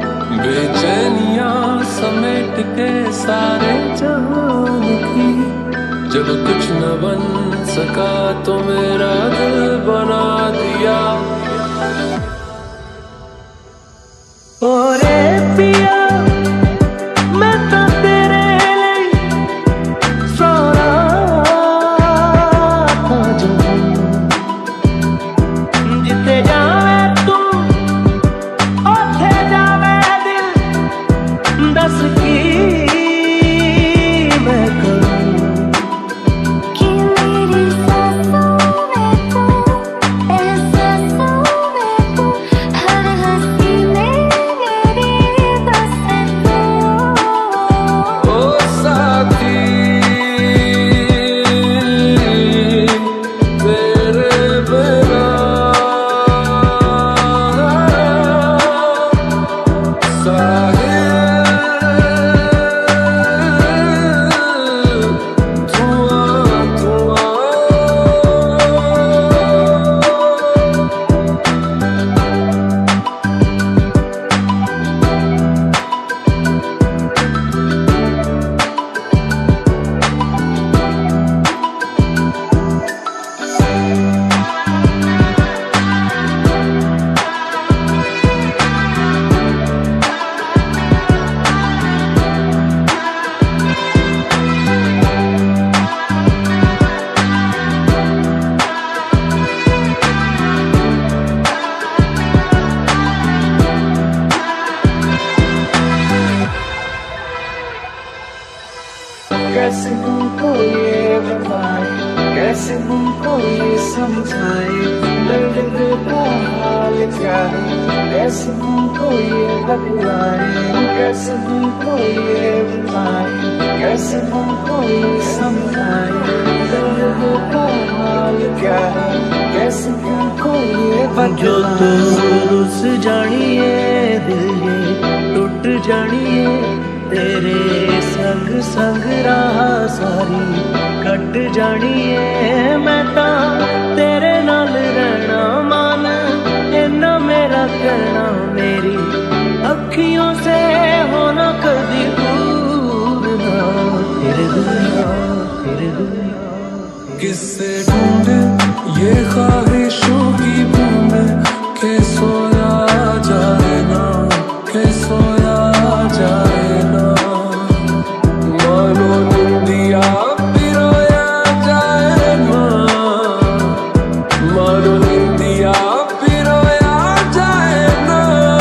Speaker 2: बेचैनियां समेट के सारे जहान की। जब कुछ न बन सका तो मेरा दिल बना दिया।
Speaker 7: ओरे पिया मैं तो तेरे लिए सोना था जो जिते जावे तू ओथे जावे दिल, दस की मैं करूं
Speaker 6: कि मेरी सांसों में तू, एहसासों में तू, हर हंसी में मेरी बस तू।
Speaker 2: ओ साथी तेरे बिना
Speaker 7: कैसे तुमको ये बताए, कैसे तुमको ये समझाए, दर्द दिल का हाल क्या है, कैसे तुमको ये बतलाए, कैसे तुमको ये बताए, कैसे तुमको ये समझाए, दर्द दिल का हाल क्या है, कैसे तुमको ये बतलाए। जो तो रुस जानिए दिल ये टूट जानिए, तेरे संग संग रहा
Speaker 1: सारी कट जानी है। मैं ता तेरे नाल रहना मान इन्ना मेरा कहना, मेरी अखियों से होना कभी दूर ना। तेरे दुनिया तेरे दुनिया
Speaker 7: किससे ढूंढे ये ख्वाहिशों की बूंदे के सोया जाए ना, के सोया जाए ना। मानो निंदिया पिरोया जाए ना, मानो निंदिया पिरोया जाए ना।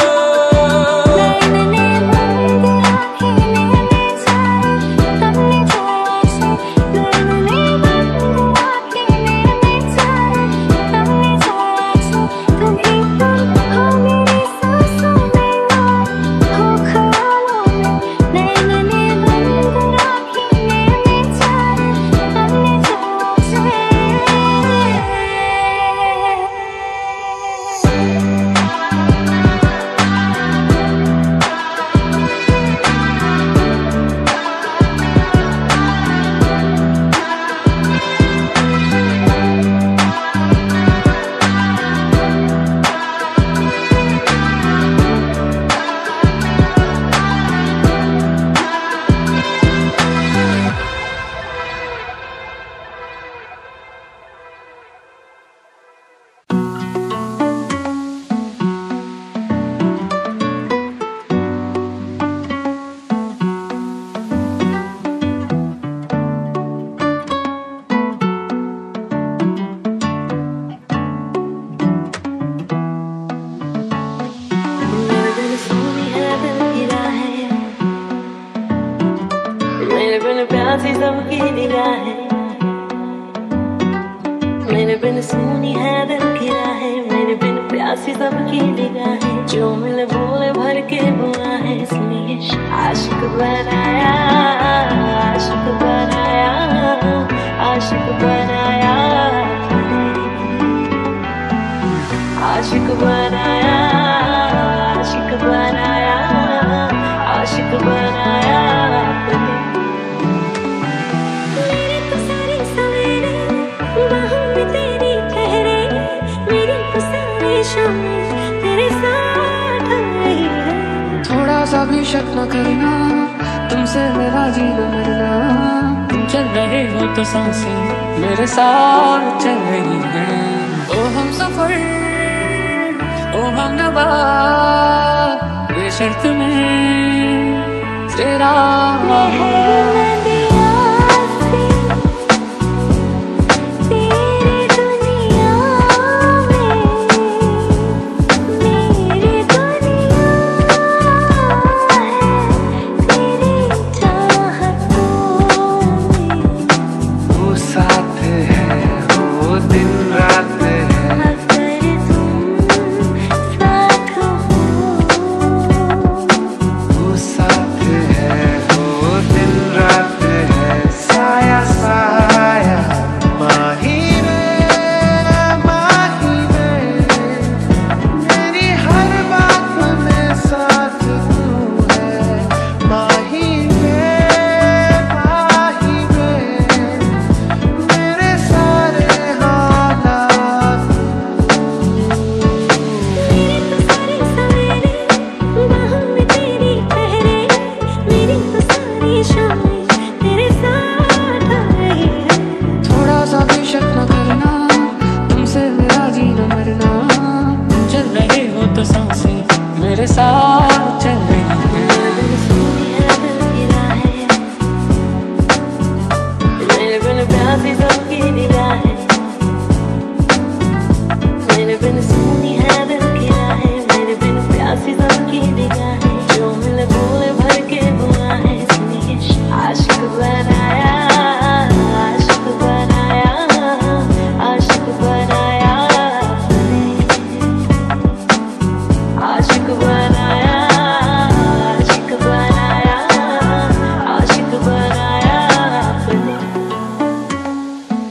Speaker 3: प्यासी सबकी निगाहें, मेरे बिन सुनी है दिल की राहें, मेरे बिन प्यासी सबकी निगाहें। जो मिले बोले भर के बुआ है, इसलिए आशिक बनाया, आशिक बनाया, आशिक बनाया, आशिक बनाया, आशिक बनाया, आशिक बनाया।
Speaker 2: थोड़ा सा भी शक न करना, तुमसे मेरा जीना मरना। तुम चल रहे हो तो सांसें मेरे साथ चल रही हैं। ओ हम सफर, ओ हम नवा, ये शर्त में तेरा मेरे साथ चल रही है।
Speaker 3: मेरे बिन प्यासी सबकी निगाहें, मेरे बिन सुनी है दिल की राहें, मेरे बिन प्यासी सबकी निगाहें। जो मिले बोले भर के बुआ है, इसलिए आशिक बनाया, आशिक बनाया, आशिक बनाया, आशिक बनाया, आशिक बनाया, आशिक बनाया।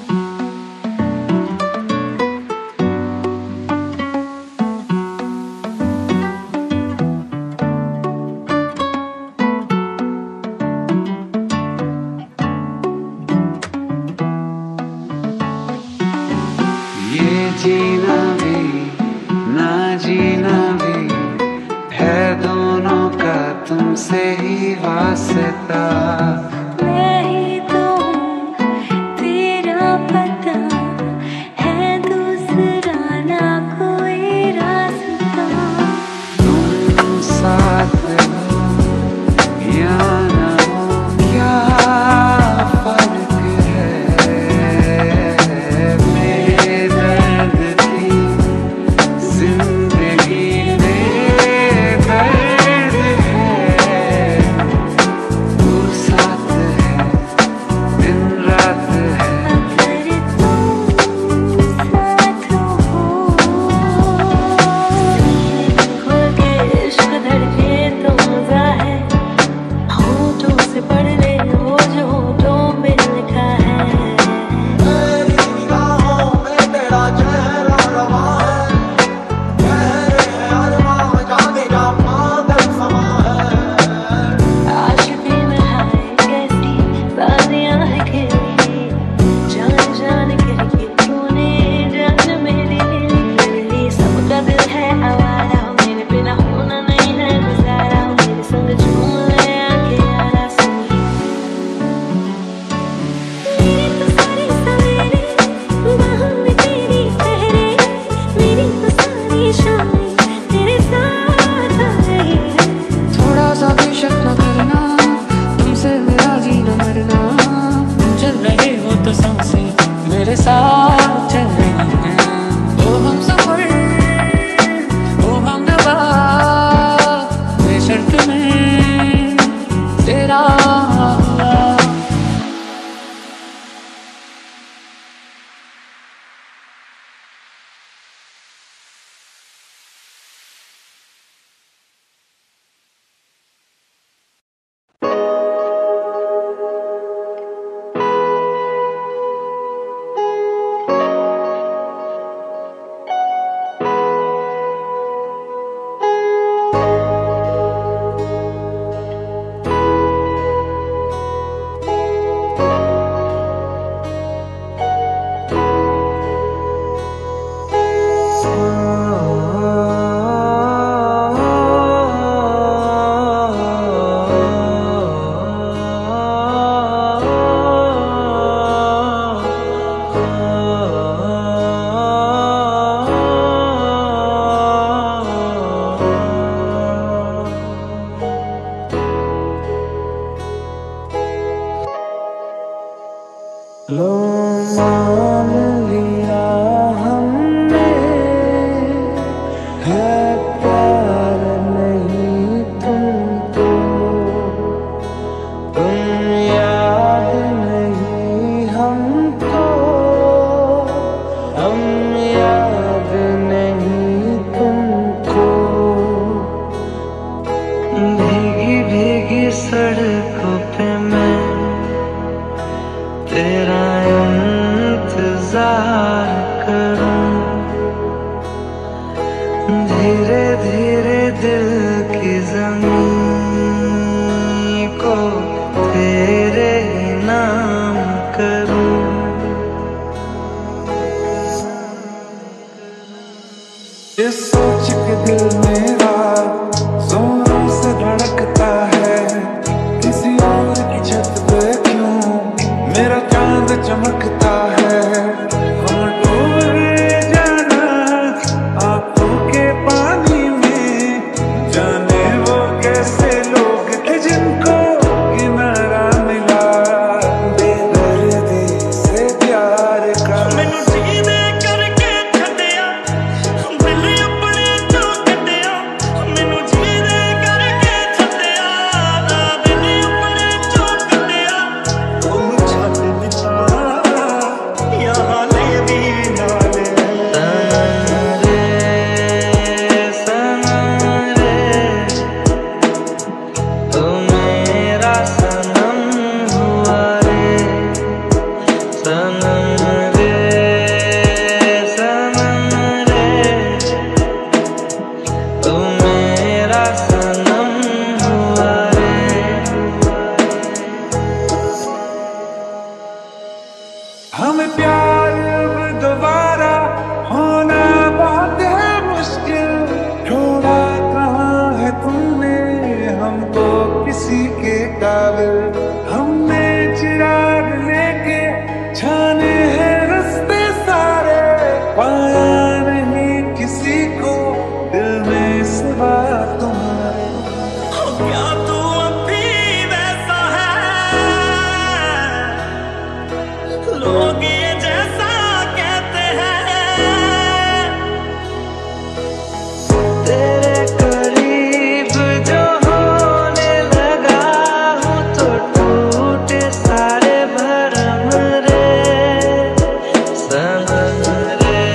Speaker 7: लो मान लिया हमने है प्यार नहीं तुमको, तुम याद नहीं हमको, हम याद नहीं तुमको। भीगी भीगी सड़कों पे मैं तेरा इंतजार करूं, धीरे धीरे दिल की ज़मीं को तेरे नाम करूं। ये सोच के दिल मेरा जोरों से धड़कता है, किसी और की छत पे क्यों मेरा चांद चमकता है। हम डूब जाना आंखों के पानी में, जाने वो कैसे लोग थे जिनको किनारा मिला बेदर्दी से प्यार का।
Speaker 4: मैनू जीने करके छड्डिया दिल अपने चों कड्डिया, मैनू जीने करके छड्डिया दिल अपने चों कड्डिया। तुम छड्ड दिता यहाँ ले भी नाल
Speaker 1: सनम रे तू मेरा सनम हुआ रे, सनम रे सनम रे तू मेरा सनम हुआ रे।
Speaker 7: हमें प्यार अब दोबारा होना बहुत है मुश्किल, ढूंढा कहाँ है तुमने हमको किसी के काबिल। हमने चिराग लेके छाने हैं रास्ते सारे, पाया नहीं किसी को दिल में सिवा तुम्हारे।
Speaker 4: क्या तू अभी वैसा है, लोग ये जैसा कहते हैं।
Speaker 1: तेरे करीब जो होने लगा हूँ तो टूटे सारे भरम रे, सनम रे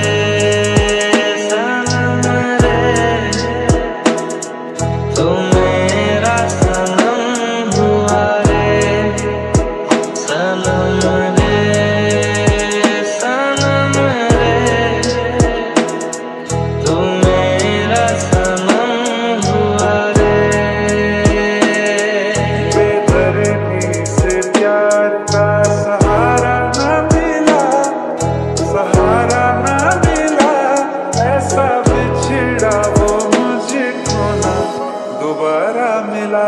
Speaker 1: सनम रे तू मेरा सनम हुआ रे, सनम रे सनम रे तू मेरा सनम हुआ रे।
Speaker 7: बेदर्दी से प्यार का सहारा न मिला, सहारा न मिला, ऐसा बिछड़ा वो मुझको ना दोबारा मिला।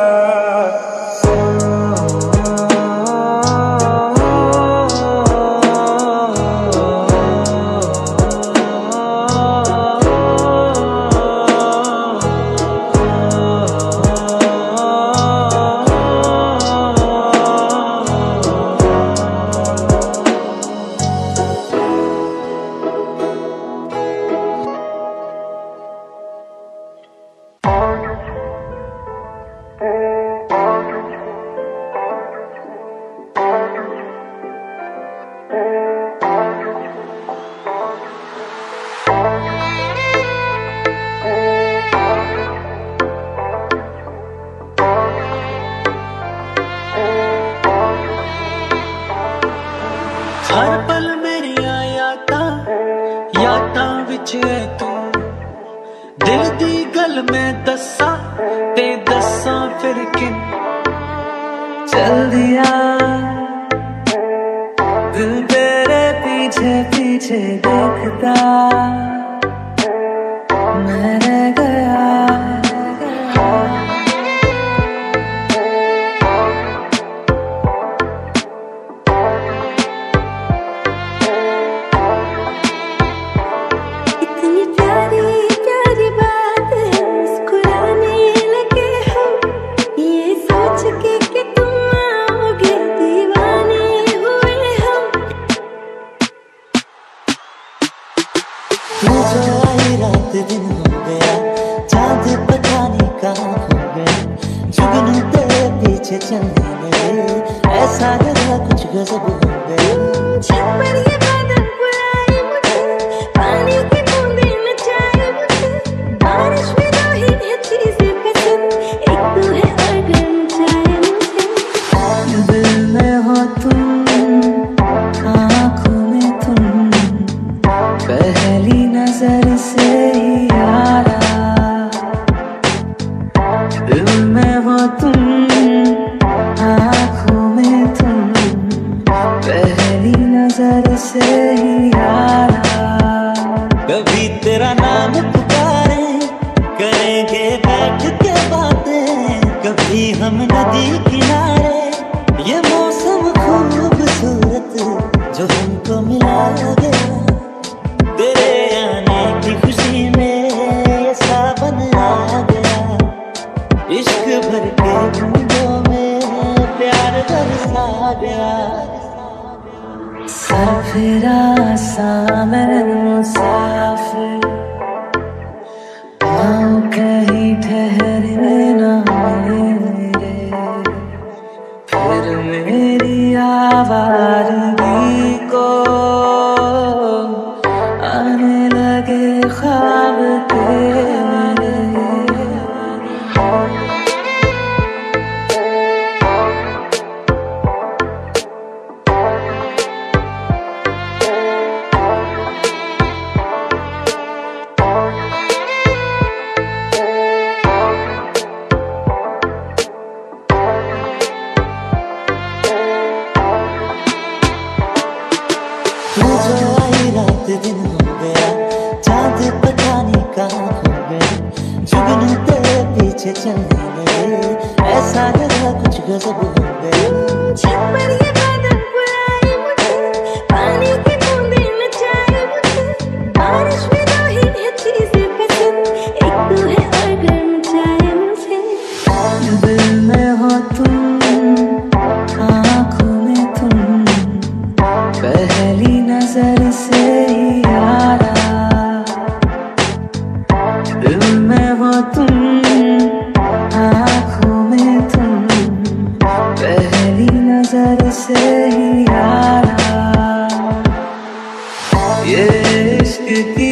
Speaker 1: हर पल मेरिया यादां यादां विच है तू, दिल दी गल मैं दस्सां ते दस्सां फिर किन। चल दिया दिल तेरे पीछे पीछे देखता मैं रह गया।
Speaker 3: इतनी प्यारी प्यारी बात है, मुस्कुराने लगे हम, ये सोच के कि तुम आओगे दीवाने हुए हम।
Speaker 8: ऐसा लगा कुछ गजब हो गया।
Speaker 3: छत पर ये बादल बुलाए मुझे, पानी की बूंदें नचाए मुझे, बारिश में दो ही है चीजें पसंद, एक तू है और गर्म चाय मुझे।
Speaker 8: दिल में हो तुम, आँखों में तुम, पहली नजर से ही यारा। दिल में हो तुम, आँखों में तुम, पहली नजर से ही यारा। कभी तेरा नाम पुकारे, करेंगे बैठ के बातें, कभी हम नदी किनारे, ये मौसम खूबसूरत जो हमको मिला गया। तेरे आने की खुशी में ये सावन आ गया, इश्क भर के बूंदों में प्यार बरसा गया। साफिरा सामन मुसाफिर, पाँव कहीं ठहरने ना मेरे, फिर मेरी आवारगी को आने लगे ख्वाब तेरे। दिन हो गया, चाँद पता नहीं कहाँ खो गया, जुगनू तेरे पीछे चलने लगे, ऐसा लगा कुछ गजब हो गया।
Speaker 3: छत पर ये बादल बुलाए मुझे, पानी की बूंदें नचाए मुझे, बारिश में दो ही है चीजें पसंद, एक तू है और गर्म चाय मुझे।
Speaker 8: दिल में हो तुम, आँखों में तुम, पहली नजर से ही यारा। दिल में हो तुम, आँखों में तुम, पहली नजर से ही यारा। ये इश्क की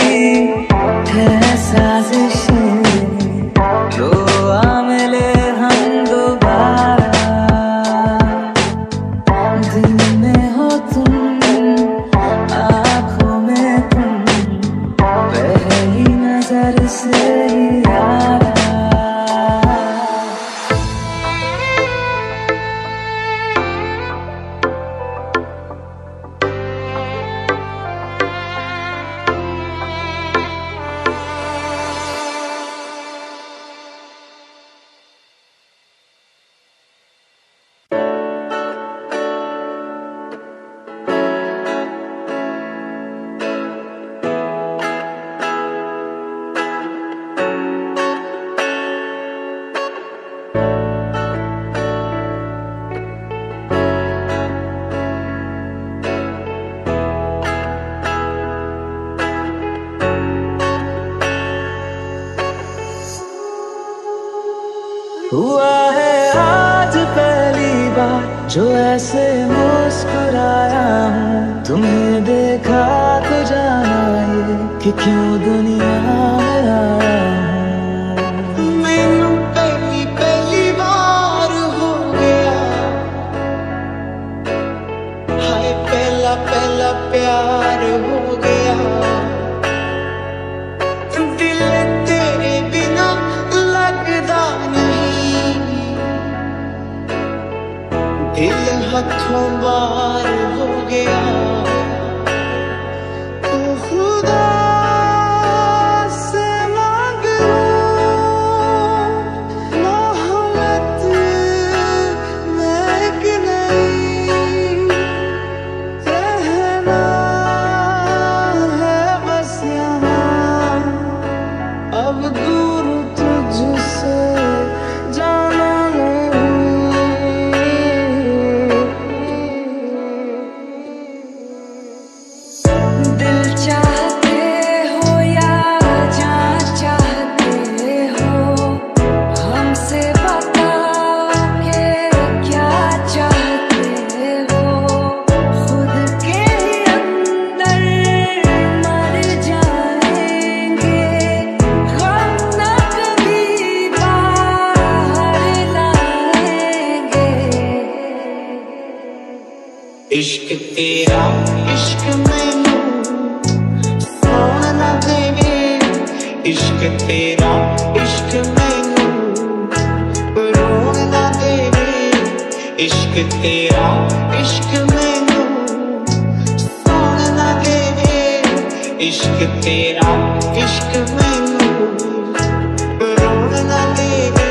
Speaker 8: है साजिशें, लो आ मिले हम दोबारा। दिल में हो तुम, आँखों में तुम, पहली नजर से ही यारा। हुआ है आज पहली बार जो ऐसे मुस्कुराया हूँ, तुम्हें देखा तो जाना ये कि क्यों दुनिया में आया हूँ।
Speaker 1: मैनू पहली पहली बार हो गया, हाय पहला पहला प्यार हो गया। दिल तेरे बिना लगदा नहीं, दिल हाथों बार हो गया। तो खुदा से मांग लूं मोहब्बत मैं कि नहीं, रहना है बस यहाँ अब दूर तुझसे जाना नहीं।
Speaker 8: इश्क तेरा इश्क मैनू सोना ना देवे इश्क तेरा इश्क मैनू रोन ना देवे इश्क तेरा इश्क मैनू सोना ना देवे इश्क तेरा इश्क मैनू रोन ना देवे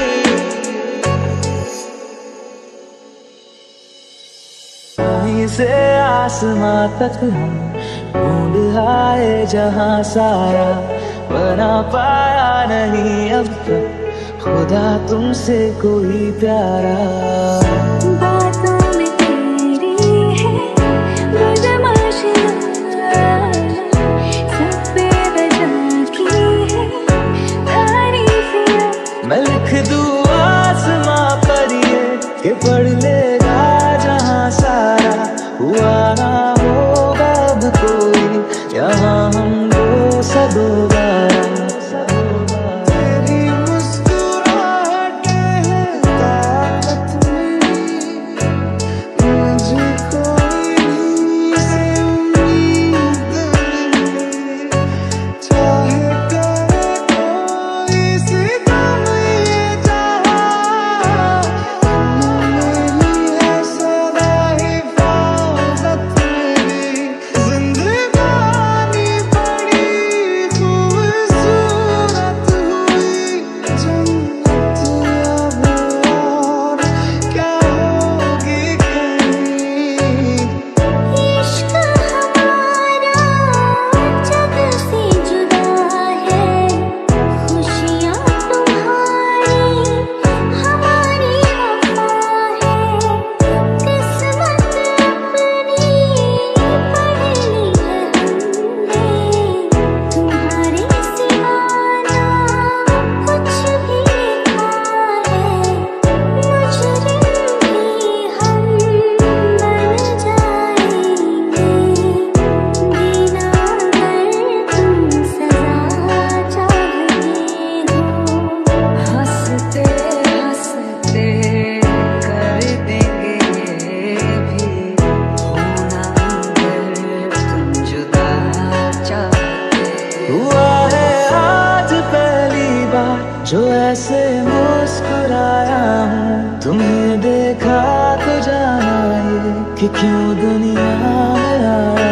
Speaker 8: से आसमां तक हम ढूंढ आए जहां सारा बना पाया नहीं अब तक खुदा तुमसे कोई प्यारा
Speaker 6: बातों में तेरी है बदमाशी सब बेवजह की है तारीफियां
Speaker 8: मैं लिख दूं आसमां पर ये कि पढ़ लेगा जहां सारा हुआ ना होगा अब कोई यहाँ हमको सब होगा तेरी मुस्कुराहटें हैं ताकत मेरी मुझे कोई से उम्मीद नहीं चाहे करे कोई सितम ये जहाँ मेरी है सदा हिफाजत मेरी जिंदगानी बड़ी खूबसूरत हुई जन्नत अब और क्या होगी कहीं
Speaker 6: इश्क हमारा जग से जुदा है खुशियाँ तुम्हारी हमारी वफा है किस्मत अपनी पढ़ ली है हमने तुम्हारे सिवा ना कुछ भी लिखा है मुजरिम भी हम बन जाएंगे जीना अगर तुम सजा चाहते हो हंसते हंसते कर देंगे ये भी होना अगर तुम जुदा चाहते
Speaker 8: हुआ है आज पहली बार जो ऐसे मुस्कुराया हूँ तुम्हें देखा तो जाना ये कि क्यों दुनिया में आया हूँ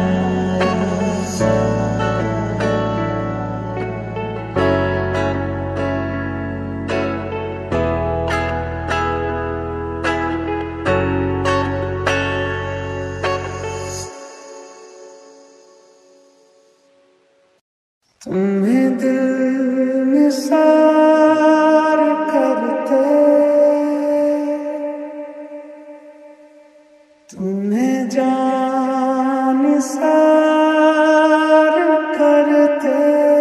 Speaker 8: तुम्हें दिल निसार करते तुम्हें जान निसार करते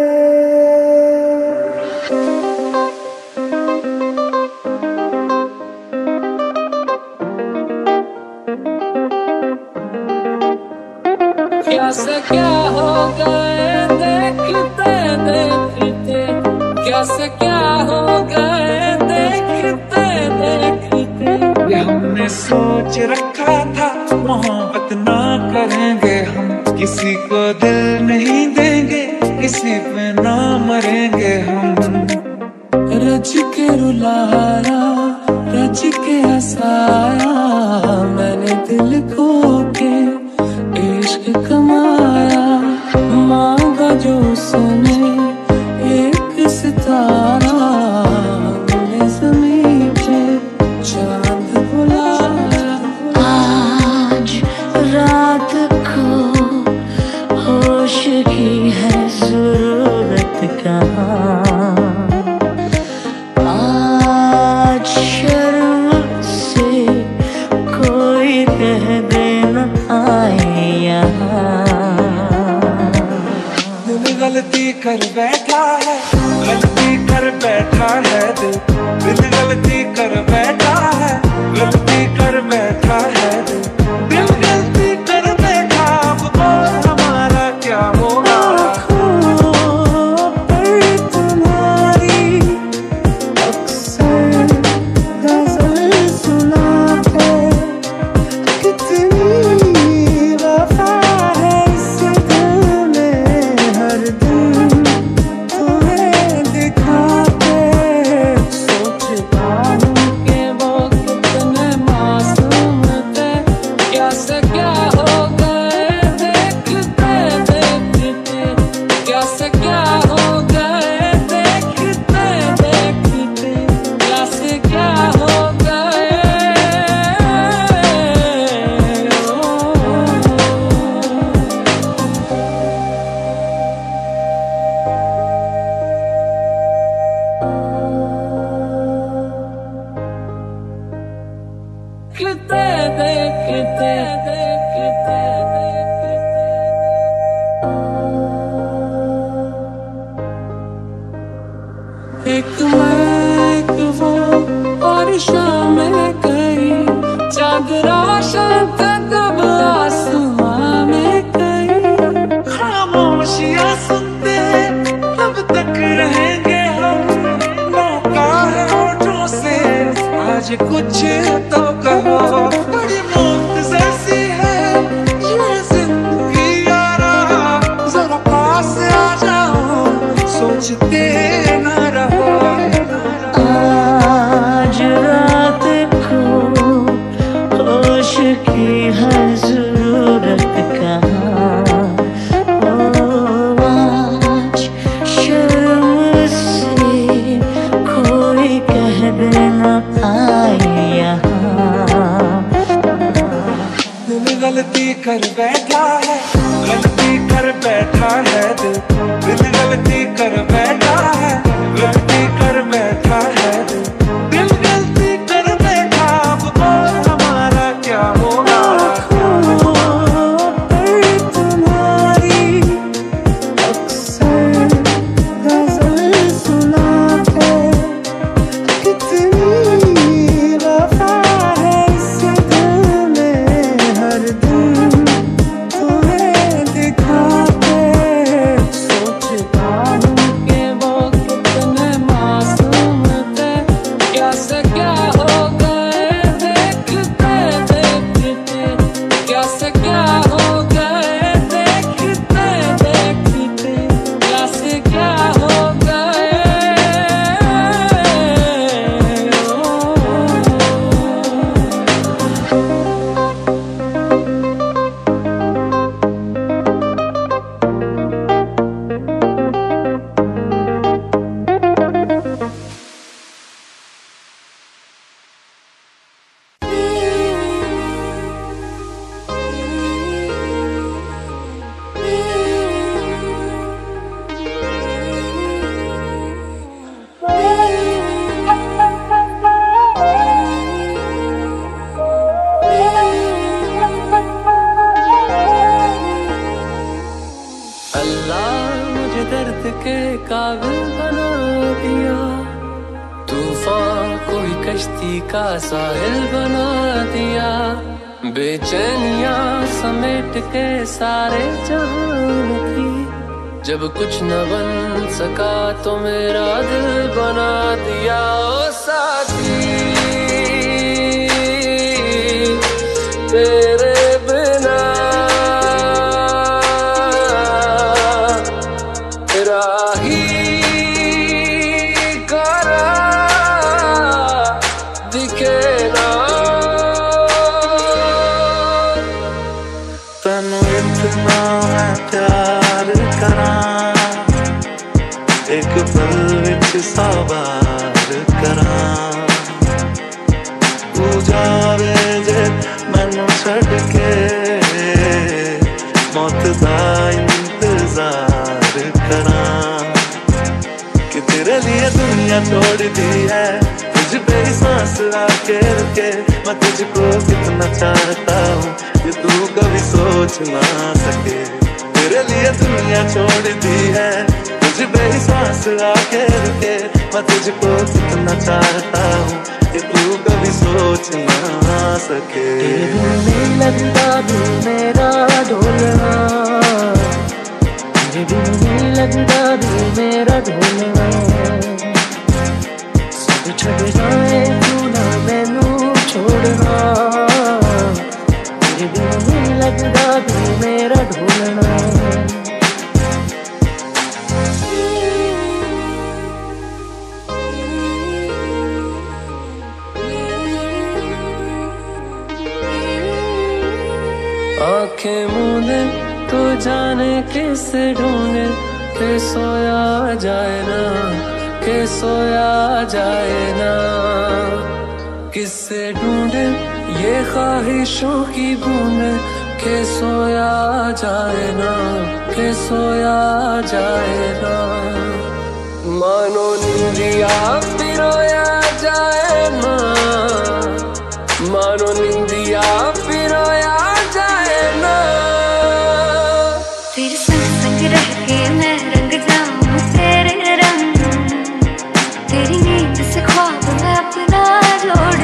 Speaker 2: क्या से क्या हो गए देखते देखते क्या से क्या हो गए देखते देखते ये हमने सोच रखा था मोहब्बत ना करेंगे हम किसी को दिल नहीं देंगे किसी पे ना मरेंगे हम रज के रुलाया रज के हंसाया मैंने दिल को के इश्क कमाया मांगा जो उसने एक सितारा हमने ज़मीं पे चांद बुलाया
Speaker 6: आज रात को होश की है जरूरत कहाँ आज शर्म से कोई कह देना आए यहाँ
Speaker 5: दिल गलती कर बैठा है गलती कर बैठा है दिल दिल गलती कर बैठा है गलती कर बैठा है दिल दिल गलती कर बैठा अब बोल हमारा क्या होगा
Speaker 8: तुम्हारी अक्सर गजल सुना के कितनी
Speaker 2: शामें कई, चांद रोशन था तब आसमां में कई।
Speaker 4: खामोशियां सुनते तब तक रहेंगे हम, मौका है होठों से आज कुछ तो कहो। बड़ी मौत जैसी है ये जिंदगी यारा, जरा पास आ जाओ सोचते न रहो।
Speaker 8: आज रात को होश की है जरूरत कहाँ, ओ आज शर्म से कोई कह देना आए यहाँ।
Speaker 4: दिल गलती कर बैठा है, गलती कर बैठा है दिल, दिल गलती कर बैठा है, गलती कर बैठा है दिल, दिल गलती कर बैठा। अब बोल हमारा क्या होगा।
Speaker 8: तुम्हारी अक्सर गजल सुनाते, कितनी वफा है इस दिल में, हर दिन तुम्हें दिखाते।
Speaker 2: सोचता हूँ कि वो कितने मासूम थे, क्या से क्या हो गए देखते देखते, क्या से क्या हो गए देखते देखते, क्या से क्या हो गए। अल्लाह मुझे दर्द के काबिल बना दिया, तूफान कोई कश्ती का साहिल बना दिया। बेचैनियां समेट के सारे जहान की, जब कुछ न बन सका तो मेरा दिल बना दिया। ओ साथी तेरे बिना राही करा दिखे ना।
Speaker 4: तनु इतना मैं प्यार करा, एक पल विच सौ बार करा। तू जावे जे मैनू छड़ के, मौत दा इंतजार करा। कि तेरे लिए दुनिया छोड़ दी है, तुझ पे ही सांस आके रुके। मैं तुझको कितना चाहता हूँ कि तू कभी सोच ना सके। तेरे लिए दुनिया छोड़ दी है, तुझ पे ही सांस आके रुके। मैं तुझको कितना चाहता हूँ कि तू कभी सोच ना सके।
Speaker 8: तेरे दिल में लगता दिल मेरा ढोलना, तेरे दिल में लगता दिल मेरा ढोलना। सब छड़ जाए तू ना मैनू छोड़ना, तेरे दिल में लगता दिल मेरा ढोलना।
Speaker 2: आंखें मूंदे तो जाने किसे ढूंढे, के सोया जाए ना, के सोया जाए ना। किससे ढूंढे ये ख्वाहिशों की बूंदे, के सोया जाए ना, के सोया जाए ना। मानो नींदिया पिरोया जाए ना, मानो नींदिया पिरोया जाए ना।
Speaker 6: तेरे संग संग रह के मैं रंग जाऊं तेरे रंग, तेरी नींद से ख्वाब मैं अपना जोड़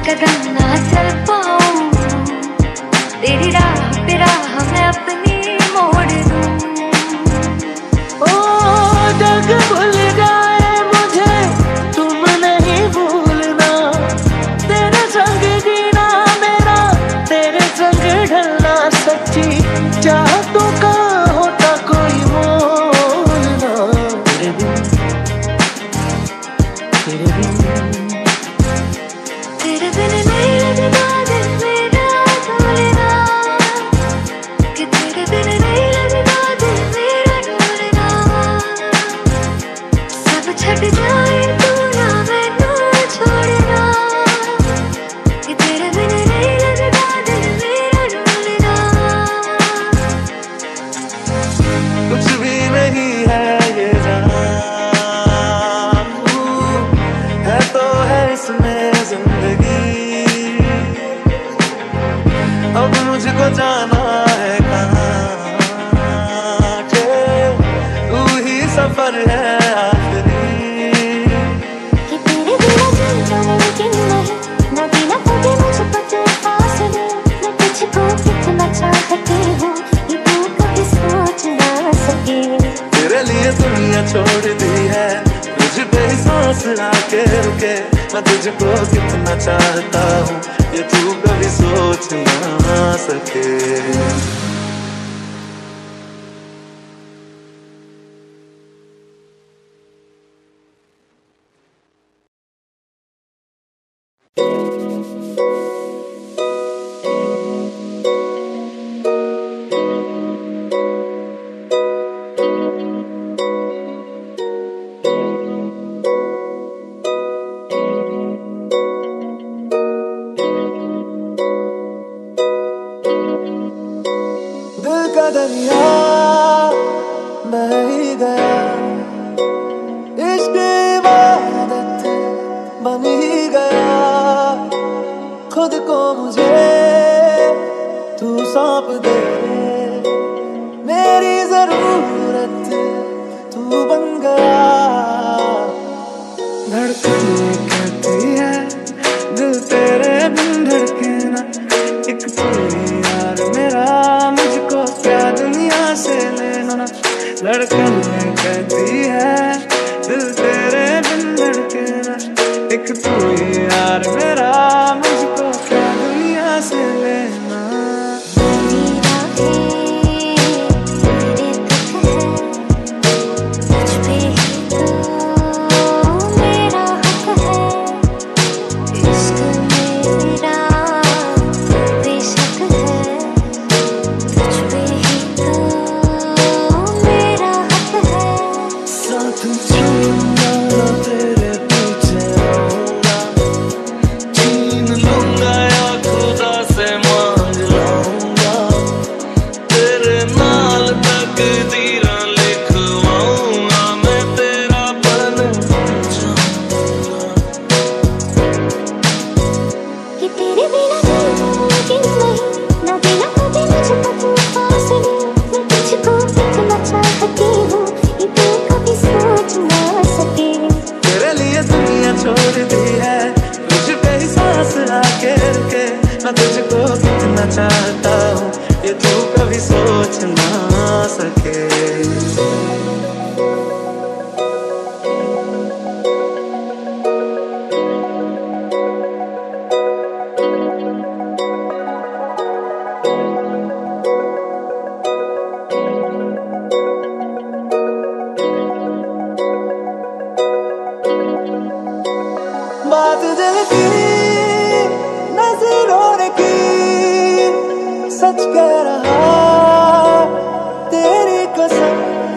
Speaker 6: कदम ना चल पाऊं, तेरी राह पे राह मैं अपनी मोड़ दूं।
Speaker 8: ओ जग भूल जाए मुझे तुम नहीं भूलना, तेरे संग जीना मेरा तेरे संग ढलना, सच्ची चाहतों का होता कोई मोल ना। तेरे बिन तेरे बिन
Speaker 6: तेरे बिन नहीं लगता दिल मेरा डोलना, कि तेरे बिन नहीं लगता दिल मेरा डोलना। सब छट जाए तू ना मैनू छोड़ना, कि तेरे बिन नहीं लगता दिल मेरा डोलना।
Speaker 4: कुछ भी नहीं है ये जान, है तो है इसमें जिंदगी। अब मुझको जाना है कहाँ के, तू ही सफर है आखिरी।
Speaker 6: कि तेरे बिना जीना मुमकिन नहीं, ना बिना कभी मुझको तेरे फासले। मैं तुझको कितना चाहती हूँ ये तू कभी सोच ना सके।
Speaker 4: तेरे लिए दुनिया छोड़ दी है, तुझ पे ही सांस आके रुके। मैं तुझको कितना चाहता हूँ ये तू कभी सोच ना सके। दिल का दरिया बह ही गया, इश्क इबादत बन ही गया। खुद को मुझे तू सौंप दे, मेरी जरूरत तू बन गया। धड़कने कहती है दिल तेरे बिन धड़के ना, एक तू ही यार मेरा मुझको क्या दुनिया से लेना ना। धड़कन कहती है दिल तेरे बिन धड़के ना, एक तू ही यार मेरा मुझको क्या दुनिया से लेना। छोड़ दी है तुझ पे ही सांस आके रुके। मैं तुझको कितना चाहता हूँ ये तू कभी सोच ना सके। बात दिल की नजरों ने की, सच कह रहा तेरी कसम।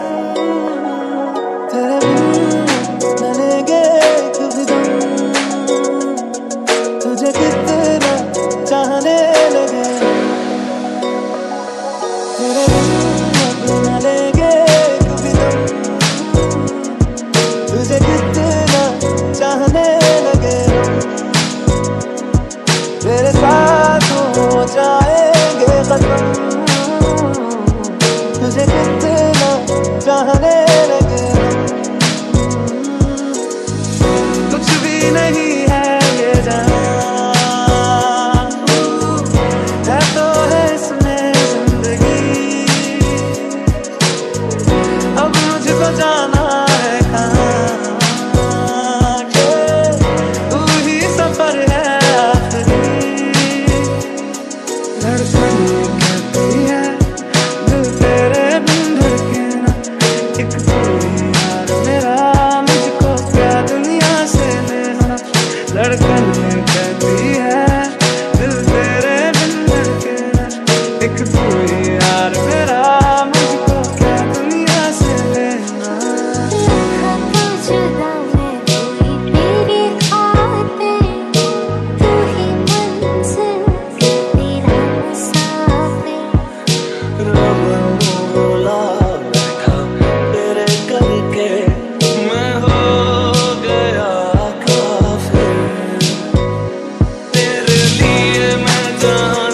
Speaker 4: तेरे बिन न लेंगे कभी दम, तुझे कितना चाहने लगे। तेरे बिन न लेंगे कभी दम, तुझे कितना चाहने लगे। तेरे साथ हो जाएंगे खत्म, तुझे कितना चाहने लगे। कुछ भी नहीं है ये जान,
Speaker 1: जहां